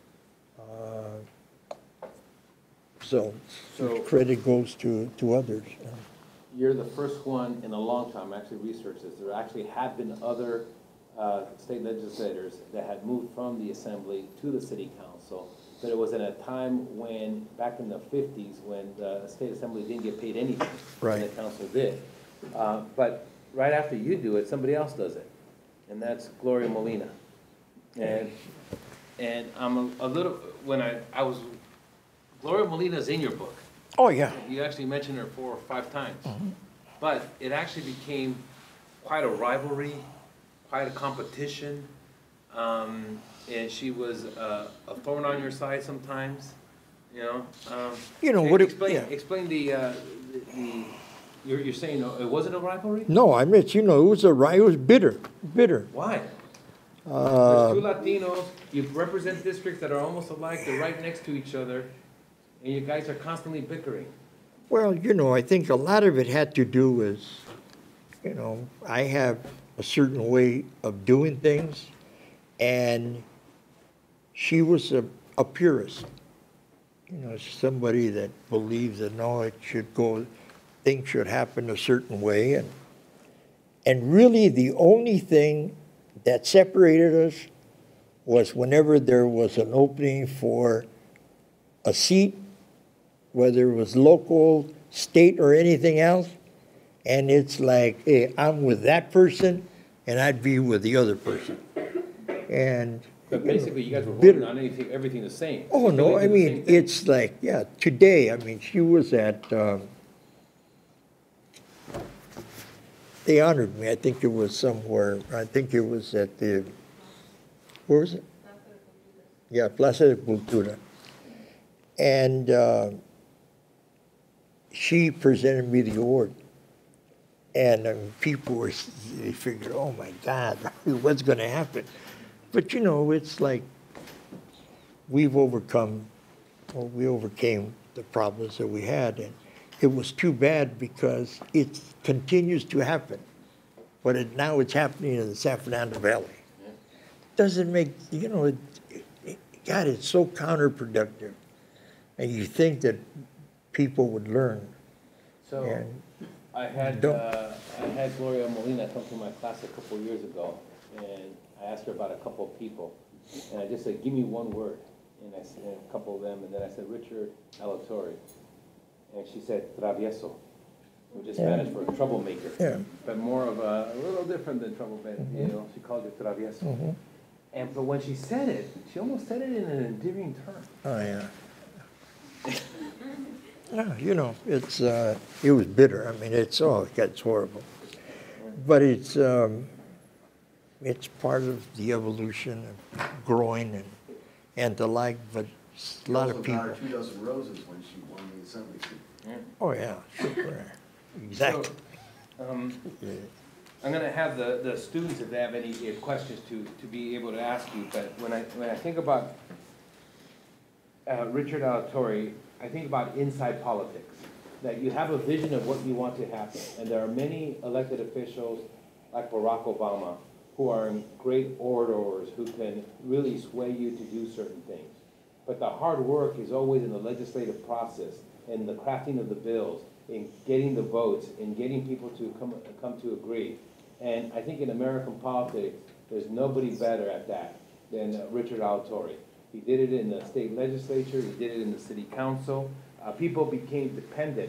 Uh, so, so credit goes to, to others. You're the first one in a long time, actually researched this. There actually had been other uh, state legislators that had moved from the assembly to the city council, but it was in a time when, back in the fifties, when the state assembly didn't get paid anything. Right. And the council did. Uh, but right after you do it, somebody else does it. And that's Gloria Molina. And and I'm a, a little, when I, I was, Gloria Molina's in your book. Oh, yeah. You actually mentioned her four or five times. Mm-hmm. But it actually became quite a rivalry, quite a competition. Um, and she was uh, a thorn on your side sometimes, you know. Um, you know, what explain, it, yeah. explain the, uh, the, the You're, you're saying it wasn't a rivalry? No, I mean, you know, it was a it was bitter, bitter. Why? Uh, There's two Latinos, you represent districts that are almost alike, they're right next to each other, and you guys are constantly bickering. Well, you know, I think a lot of it had to do with, you know, I have a certain way of doing things, and she was a, a purist. You know, somebody that believes that, no, it should go, things should happen a certain way. And, and really the only thing that separated us was whenever there was an opening for a seat, whether it was local, state, or anything else, and it's like, hey, I'm with that person, and I'd be with the other person. And But basically, you guys were bitter. voting on anything, everything the same. Oh, no, I mean, it's like, yeah, today, I mean, she was at, um, they honored me. I think it was somewhere, I think it was at the, where was it? Yeah, Plaza de Cultura. And uh, she presented me the award. And um, people were, they figured, oh my God, what's going to happen? But you know, it's like we've overcome, or we overcame the problems that we had. And it was too bad because it continues to happen. But it, now it's happening in the San Fernando Valley. Doesn't make, you know, it, it, God, it's so counterproductive. And you think that people would learn. So and I had uh, I had Gloria Molina come to my class a couple of years ago, and I asked her about a couple of people, and I just said, "Give me one word," and I said a couple of them, and then I said Richard Alatorre, and she said travieso, which is Yeah. Spanish for troublemaker, Yeah. but more of a, a little different than troublemaker. Mhm. You know, she called it travieso, Mhm. and but when she said it, she almost said it in an endearing term. Oh, yeah. Yeah, you know, it's, uh, it was bitter. I mean, it's, oh, it gets horrible. But it's, um, it's part of the evolution of growing and, and the like, but a lot of people. She also got her two dozen roses when she won the assembly seat. Oh, yeah, super. Exactly. So, um, I'm going to have the, the students, if they have any uh, questions, to, to be able to ask you. But when I, when I think about uh, Richard Alatorre, I think about inside politics, that you have a vision of what you want to happen. And there are many elected officials like Barack Obama who are great orators who can really sway you to do certain things. But the hard work is always in the legislative process and the crafting of the bills, in getting the votes, in getting people to come, come to agree. And I think in American politics, there's nobody better at that than uh, Richard Alatorre. He did it in the state legislature, he did it in the city council. Uh, people became dependent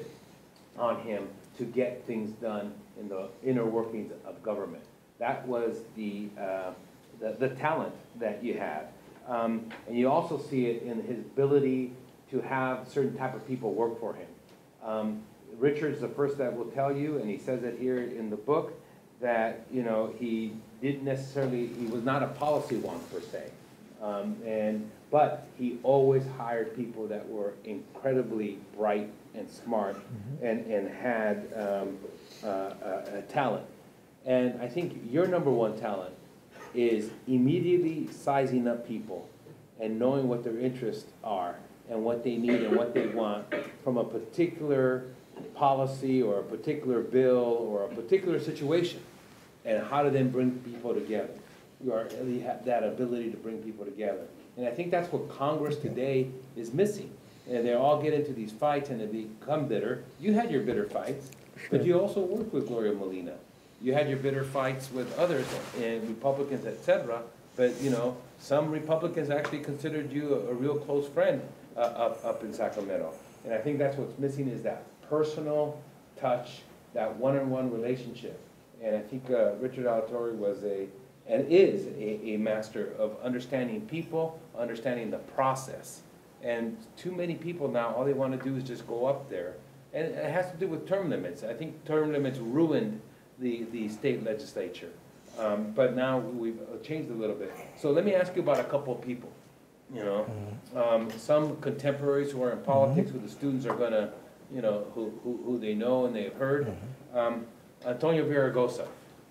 on him to get things done in the inner workings of government. That was the, uh, the, the talent that you had. Um, and you also see it in his ability to have certain type of people work for him. Um, Richard's the first that will tell you, and he says it here in the book, that you know he didn't necessarily, he was not a policy wonk per se. Um, and, but he always hired people that were incredibly bright and smart mm-hmm. and, and had um, uh, uh, a talent. And I think your number one talent is immediately sizing up people and knowing what their interests are and what they need and what they want from a particular policy or a particular bill or a particular situation, and how to then bring people together. You are, you have that ability to bring people together. And I think that's what Congress today is missing. And they all get into these fights and they become bitter. You had your bitter fights, but you also worked with Gloria Molina. You had your bitter fights with others, and Republicans, et cetera. But, you know, some Republicans actually considered you a, a real close friend uh, up, up in Sacramento. And I think that's what's missing is that personal touch, that one-on-one relationship. And I think uh, Richard Alatorre was a, and is a, a master of understanding people, understanding the process. And too many people now, all they want to do is just go up there. And it has to do with term limits. I think term limits ruined the, the state legislature. Um, but now we've changed a little bit. So let me ask you about a couple of people. You know, um, some contemporaries who are in politics, who the students are going to, you know, who, who, who they know and they've heard. Um, Antonio Villaraigosa.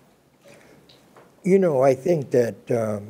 You know, I think that um,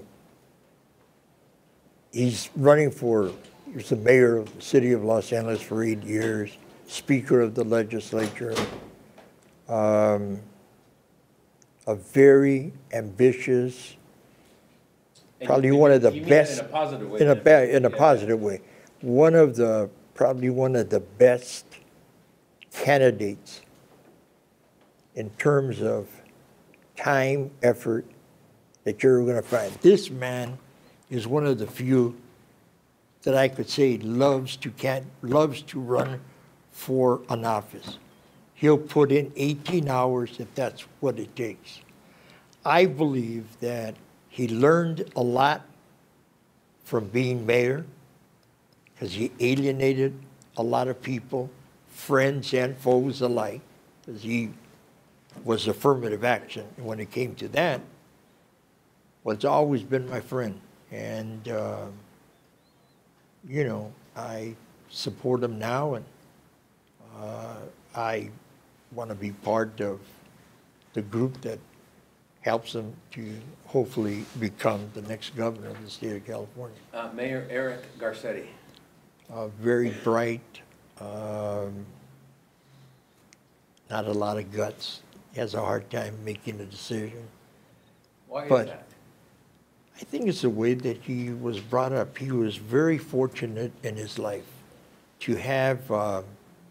he's running for, he was the mayor of the city of Los Angeles for eight years, speaker of the legislature, um, a very ambitious, And probably you- one of the you mean best. in a positive way, In a, then? ba- in a Yeah. positive way. One of the, probably one of the best candidates in terms of time, effort, that you're going to find. This man is one of the few that I could say loves to can loves to run for an office. He'll put in eighteen hours if that's what it takes. I believe that he learned a lot from being mayor because he alienated a lot of people, friends and foes alike, because he was affirmative action. And when it came to that, well, it's always been my friend. And, uh, you know, I support him now. And Uh, I want to be part of the group that helps him to hopefully become the next governor of the state of California. Uh, Mayor Eric Garcetti. Uh, very bright, um, not a lot of guts. He has a hard time making a decision. Why but is that? I think it's the way that he was brought up. He was very fortunate in his life to have uh,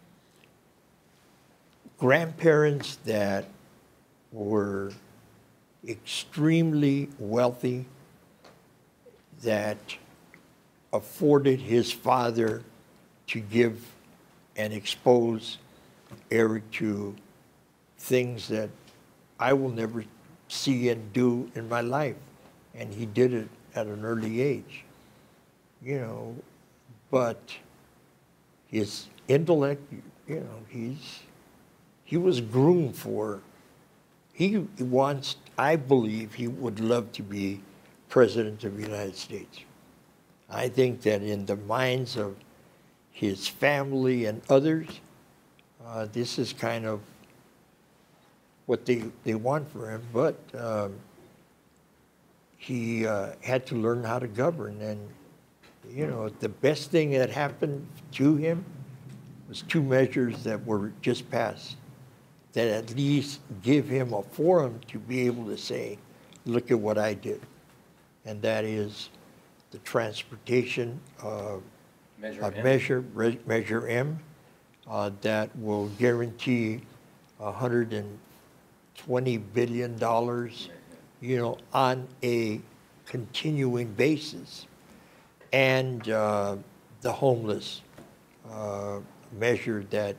grandparents that were extremely wealthy, that afforded his father to give and expose Eric to things that I will never see and do in my life. And he did it at an early age, you know, but his intellect, you know, he's, he was groomed for, he wants, I believe he would love to be president of the United States. I think that in the minds of his family and others, uh, this is kind of what they, they want for him, but um, he uh, had to learn how to govern. And, you know, the best thing that happened to him was two measures that were just passed that at least give him a forum to be able to say, look at what I did. And that is the transportation uh, Measure uh, M. measure, re, measure M, uh, that will guarantee one hundred twenty billion dollars, you know, on a continuing basis. And uh, the homeless uh, measure that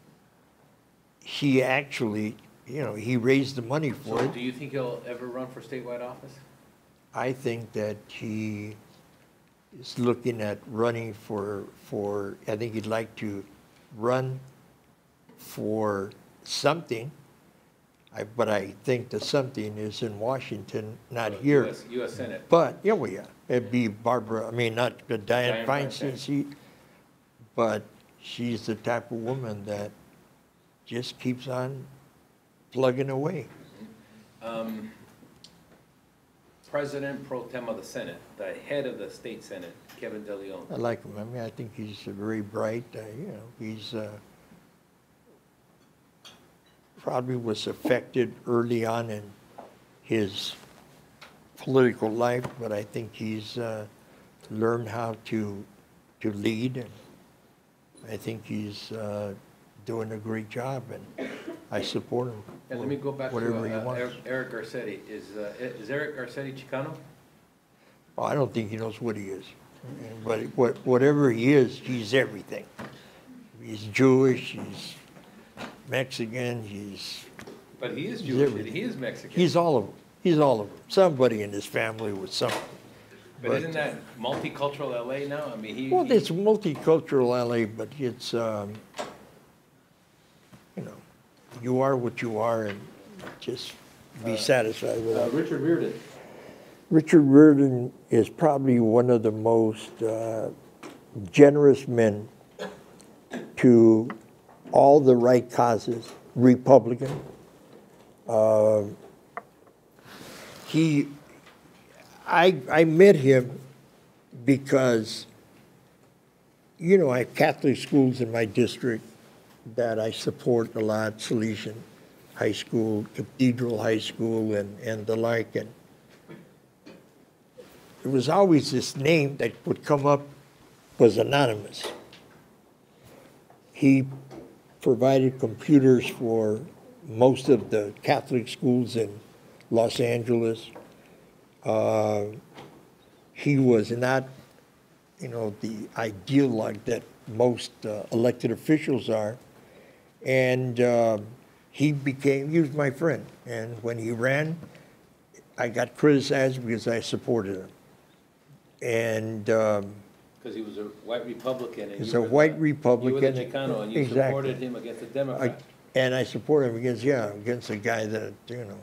he actually, you know, he raised the money for So it. do you think he'll ever run for statewide office? I think that he is looking at running for, for, I think he'd like to run for something, I, but I think the something is in Washington, not Uh, here. U S U S Senate. But, yeah, well, yeah, it'd be Barbara, I mean, not uh, Dianne Dianne Feinstein's Feinstein. seat, but she's the type of woman that just keeps on plugging away. Um, President pro tem of the Senate, the head of the state Senate, Kevin De Leon. I like him. I mean, I think he's a very bright, uh, you know, he's uh, probably was affected early on in his political life, but I think he's uh, learned how to to lead, and I think he's uh, doing a great job, and I support him. And let me go back to whatever he uh, wants. Eric, Eric Garcetti. Is, uh, is Eric Garcetti Chicano? Well, I don't think he knows what he is, but what, whatever he is, he's everything. He's Jewish, he's Mexican, he's... But he is he's Jewish, everything. he is Mexican. He's all of them. He's all of them. Somebody in his family was something. But, but isn't that multicultural L A now? I mean, he... Well, he, it's multicultural L A, but it's, um, you know, you are what you are, and just be Uh, satisfied with uh, it. Richard Reardon. Richard Reardon is probably one of the most uh, generous men to all the right causes, Republican. Uh, he, I, I met him because, you know, I have Catholic schools in my district that I support a lot, Salesian High School, Cathedral High School, and, and the like. And there was always this name that would come up, was anonymous. He provided computers for most of the Catholic schools in Los Angeles. Uh, he was not, you know, the ideologue that most uh, elected officials are. And uh, he became, he was my friend. And when he ran, I got criticized because I supported him. And um, Because he was a white Republican. And he's you a were white the, Republican. You were the Chicano, and you Exactly. supported him against a Democrat. I, and I supported him against, yeah, against a guy that, you know,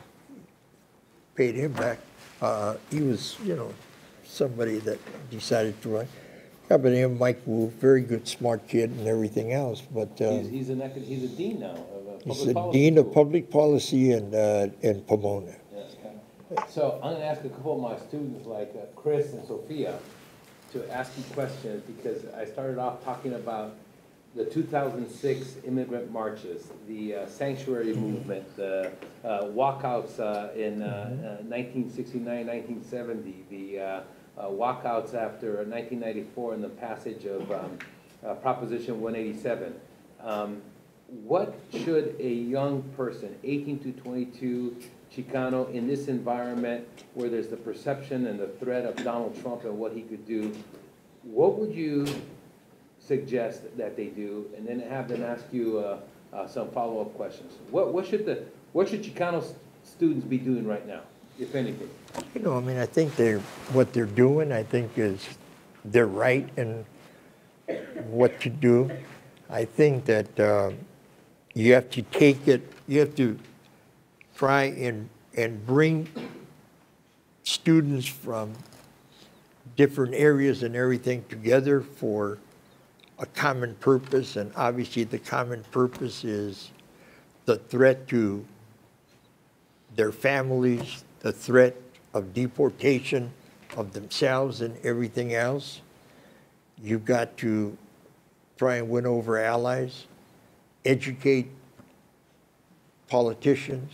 paid him back. Uh, he was, you know, somebody that decided to run. Yeah, but him, Mike Wu, very good, smart kid and everything else, but uh, He's, he's an, econ- he's a dean now of uh, public he's the policy dean of school. public policy in, uh, in Pomona. Yeah. So I'm gonna ask a couple of my students, like uh, Chris and Sophia, to ask you questions, because I started off talking about the two thousand six immigrant marches, the uh, sanctuary movement, the uh, walkouts uh, in uh, uh, nineteen sixty-nine, nineteen seventy, the uh, uh, walkouts after nineteen ninety-four and the passage of um, uh, Proposition one eighty-seven. Um, what should a young person, eighteen to twenty-two, Chicano, in this environment where there's the perception and the threat of Donald Trump and what he could do, what would you suggest that they do, and then have them ask you uh, uh, some follow-up questions? What, what should the what should Chicano students be doing right now, if anything? You know, I mean, I think they're what they're doing. I think is they're right in what to do. I think that uh, you have to take it. You have to try and and bring students from different areas and everything together for a common purpose, and obviously the common purpose is the threat to their families, the threat of deportation of themselves and everything else. You've got to try and win over allies, educate politicians,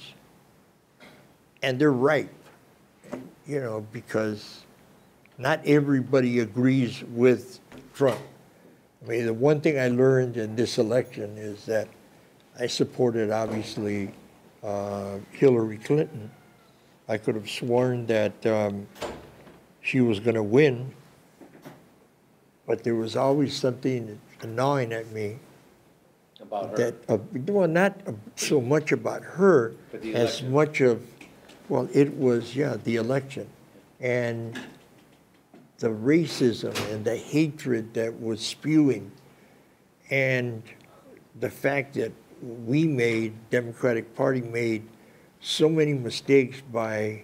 and they're right, you know, because not everybody agrees with Trump. I mean, the one thing I learned in this election is that I supported, obviously, uh, Hillary Clinton. I could have sworn that um, she was going to win, but there was always something gnawing at me. About her? That, uh, well, not so much about her But the as election. much of, well, it was, yeah, the election. And the racism and the hatred that was spewing, and the fact that we made, Democratic Party made so many mistakes by,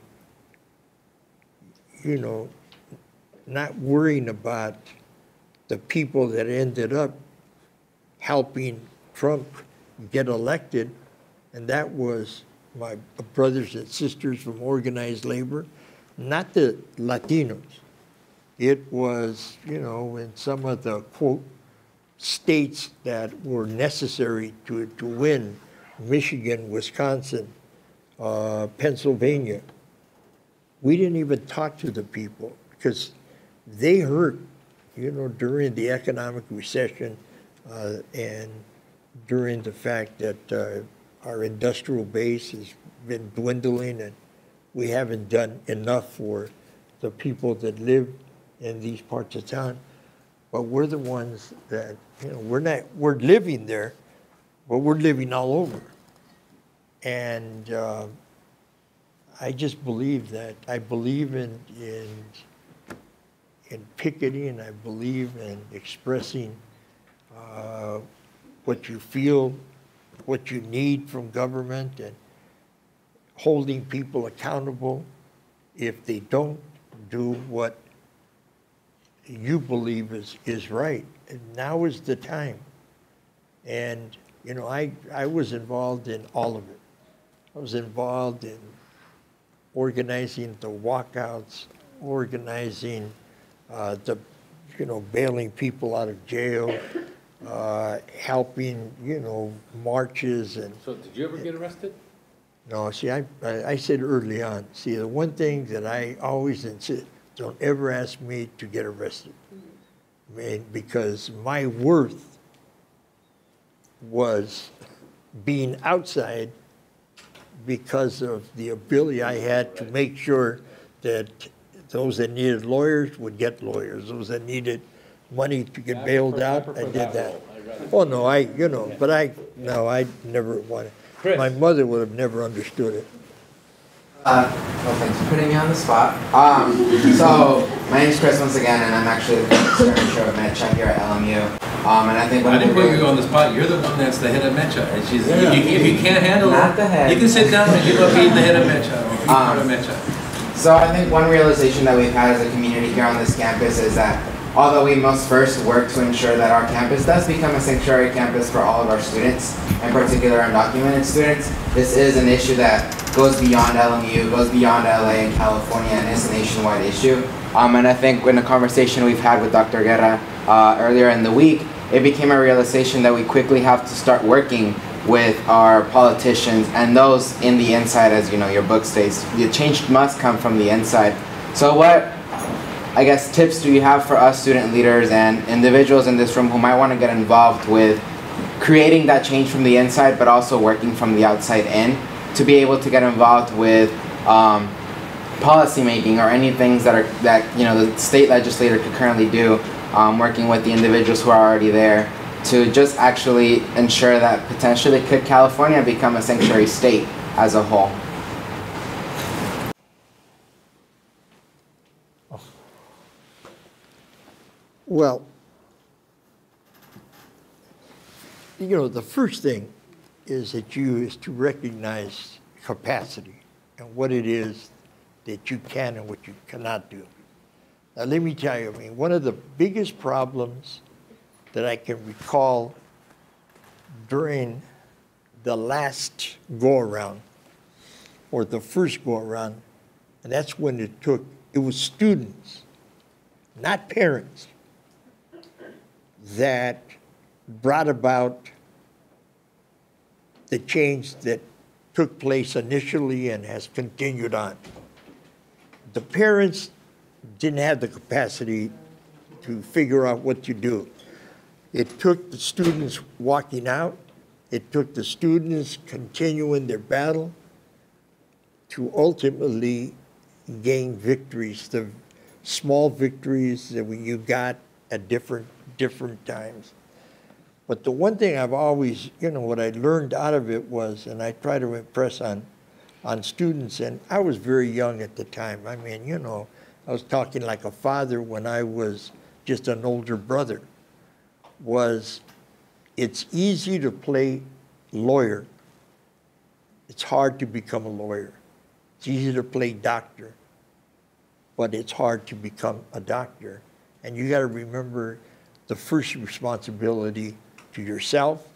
you know, not worrying about the people that ended up helping Trump get elected, and that was my brothers and sisters from organized labor, not the Latinos. It was, you know, in some of the, quote, states that were necessary to, to win, Michigan, Wisconsin, uh, Pennsylvania. We didn't even talk to the people because they hurt, you know, during the economic recession uh, and during the fact that uh, our industrial base has been dwindling, and we haven't done enough for the people that live in these parts of town. But we're the ones that, you know, we're not, we're living there, but we're living all over. And uh, I just believe that, I believe in, in, in picketing, I believe in expressing uh, what you feel, what you need from government, and holding people accountable if they don't do what you believe is, is right. And now is the time. And, you know, I, I was involved in all of it. I was involved in organizing the walkouts, organizing uh, the, you know, bailing people out of jail, uh, helping, you know, marches. And So did you ever get arrested? no, see, I, I I said early on, see, the one thing that I always insist, don't ever ask me to get arrested. I mean, because my worth was being outside because of the ability I had to make sure that those that needed lawyers would get lawyers, those that needed money to get bailed out, I did that. Oh, no, I, you know, but I, no, I never wanted, my mother would have never understood it. Uh, well, thanks for putting me on the spot. Um, so, my name's Chris once again, and I'm actually the skirmisher of Metcha here at L M U. Um, and I think I didn't put you on the spot. You're the one that's the head of Metcha. And she's, Yeah. you, if you can't handle Not it, the head. you can sit down and give up being the head of Metcha or be part of Um, Metcha. So I think one realization that we've had as a community here on this campus is that although we must first work to ensure that our campus does become a sanctuary campus for all of our students, in particular undocumented students, this is an issue that goes beyond L M U, goes beyond L A and California, and is a nationwide issue. Um, and I think in the conversation we've had with Doctor Guerra uh, earlier in the week, it became a realization that we quickly have to start working with our politicians and those in the inside, as you know, your book states. The change must come from the inside. So what, I guess, tips do you have for us student leaders and individuals in this room who might want to get involved with creating that change from the inside, but also working from the outside in, to be able to get involved with um, policy making or any things that are that you know the state legislator could currently do, um, working with the individuals who are already there, to just actually ensure that potentially could California become a sanctuary state as a whole? Well, you know, the first thing is that you is to recognize capacity and what it is that you can and what you cannot do. Now, let me tell you, I mean, one of the biggest problems that I can recall during the last go-around, or the first go-around, and that's when it took, it was students, not parents, that brought about the change that took place initially and has continued on. The parents didn't have the capacity to figure out what to do. It took the students walking out. It took the students continuing their battle to ultimately gain victories, the small victories that you got at different, different times. But the one thing I've always, you know, what I learned out of it was, and I try to impress on, on students, and I was very young at the time. I mean, you know, I was talking like a father when I was just an older brother, was it's easy to play lawyer. It's hard to become a lawyer. It's easy to play doctor, but it's hard to become a doctor. And you got to remember the first responsibility to yourself,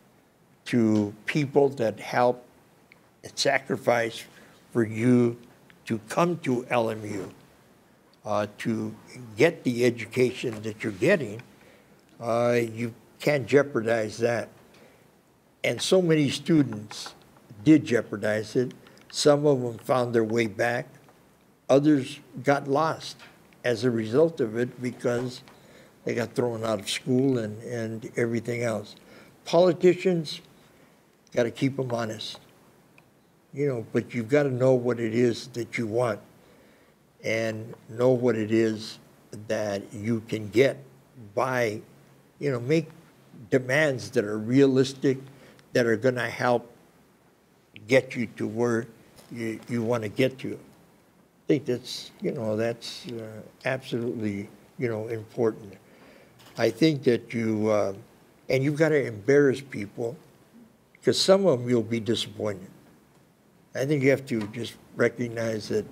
to people that help and sacrifice for you to come to L M U, uh, to get the education that you're getting. Uh, you can't jeopardize that. And so many students did jeopardize it. Some of them found their way back. Others got lost as a result of it because they got thrown out of school and, and everything else. Politicians, got to keep them honest. You know, but you've got to know what it is that you want and know what it is that you can get by, you know, make demands that are realistic, that are going to help get you to where you, you want to get to. I think that's, you know, that's uh, absolutely, you know, important. I think that you, uh, and you've got to embarrass people, because some of them you'll be disappointed. I think you have to just recognize that.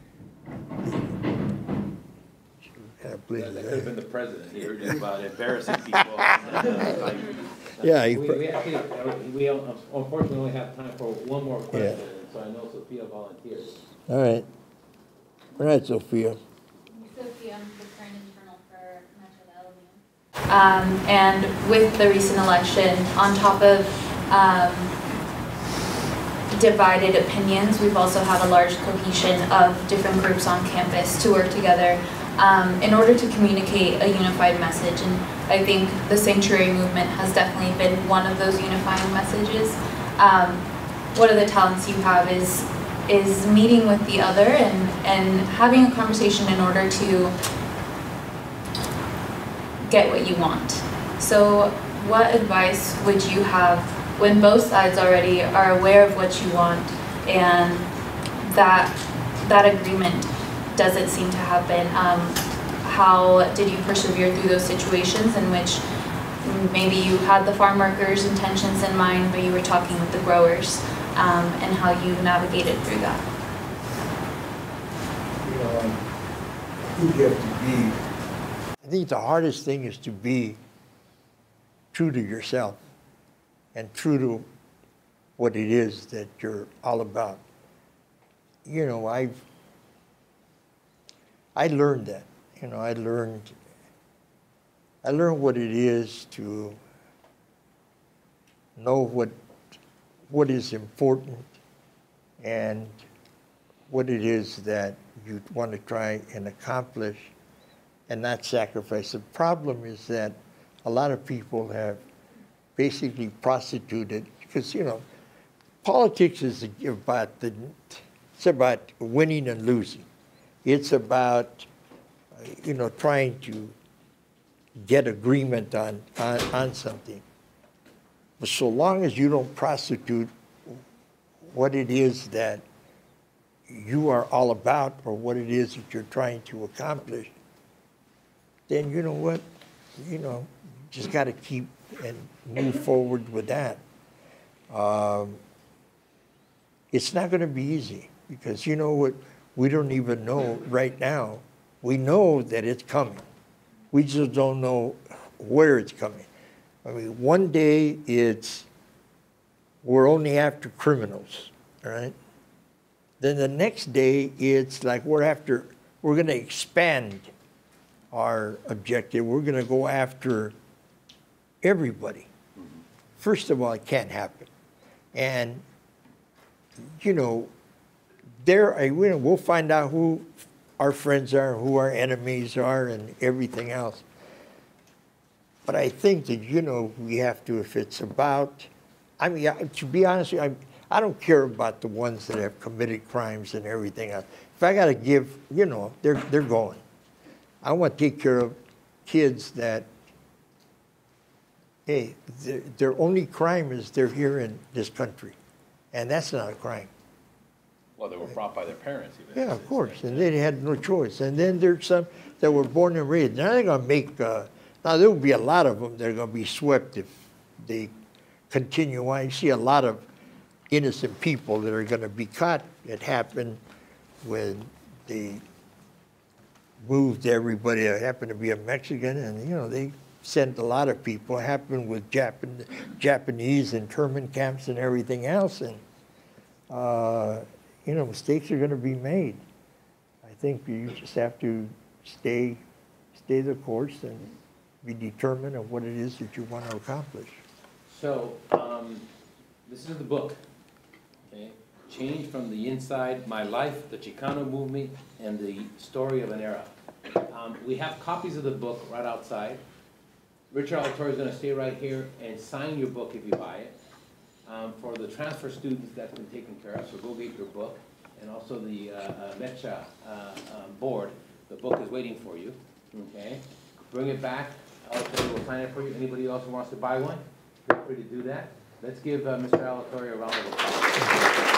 Yeah, please. That could have been the president. He heard just about embarrassing people. Like, yeah. He we, we actually, we unfortunately only have time for one more question, yeah. So I know Sophia volunteered. All right. All right, Sophia. Sophia, I'm the current internal for Metro L M U. Um, and with the recent election, on top of um, divided opinions, we've also had a large cohesion of different groups on campus to work together um, in order to communicate a unified message. And I think the sanctuary movement has definitely been one of those unifying messages. Um, one of the talents you have is is meeting with the other and, and having a conversation in order to get what you want. So what advice would you have when both sides already are aware of what you want and that that agreement doesn't seem to happen? Um, how did you persevere through those situations in which maybe you had the farm workers' intentions in mind, but you were talking with the growers? Um, and how you navigated through that? You know, I think you have to be, I think the hardest thing is to be true to yourself and true to what it is that you're all about. You know, I've, I learned that, you know, I learned, I learned what it is to know what, what is important and what it is that you want to try and accomplish and not sacrifice. The problem is that a lot of people have basically prostituted, because, you know, politics is about the, it's about winning and losing. It's about, you know, trying to get agreement on, on, on something. But so long as you don't prostitute what it is that you are all about or what it is that you're trying to accomplish, then you know what, you know, you just got to keep and move forward with that. Um, it's not going to be easy because you know what, we don't even know right now. We know that it's coming. We just don't know where it's coming. I mean, one day it's, we're only after criminals, all right? Then the next day it's like we're after, we're going to expand our objective. We're going to go after everybody. First of all, it can't happen. And, you know, there, I, we'll find out who our friends are, who our enemies are, and everything else. But I think that, you know, we have to, if it's about, I mean, to be honest with you, I, I don't care about the ones that have committed crimes and everything else. If I got to give, you know, they're, they're going. I want to take care of kids that, hey, their, their only crime is they're here in this country. And that's not a crime. Well, they were brought by their parents. Even. Yeah, of course, and they had no choice. And then there's some that were born and raised. Now they're going to make, uh, now there will be a lot of them that are going to be swept if they continue on. You see a lot of innocent people that are going to be caught. It happened when they moved everybody that happened to be a Mexican, and, you know, they sent a lot of people. It happened with Japan, Japanese internment camps and everything else. And, uh, you know, mistakes are going to be made. I think you just have to stay, stay the course and be determined of what it is that you want to accomplish. So, um, this is the book, okay? Change from the Inside, My Life, the Chicano Movement, and the Story of an Era. Um, we have copies of the book right outside. Richard Alatorre is going to stay right here and sign your book if you buy it. Um, for the transfer students, that's been taken care of, so go get your book. And also the uh, uh, Mecha uh, uh, board, the book is waiting for you, okay? Bring it back, Alatorre will sign it for you. Anybody else who wants to buy one, feel free to do that. Let's give uh, Mister Alatorre a round of applause.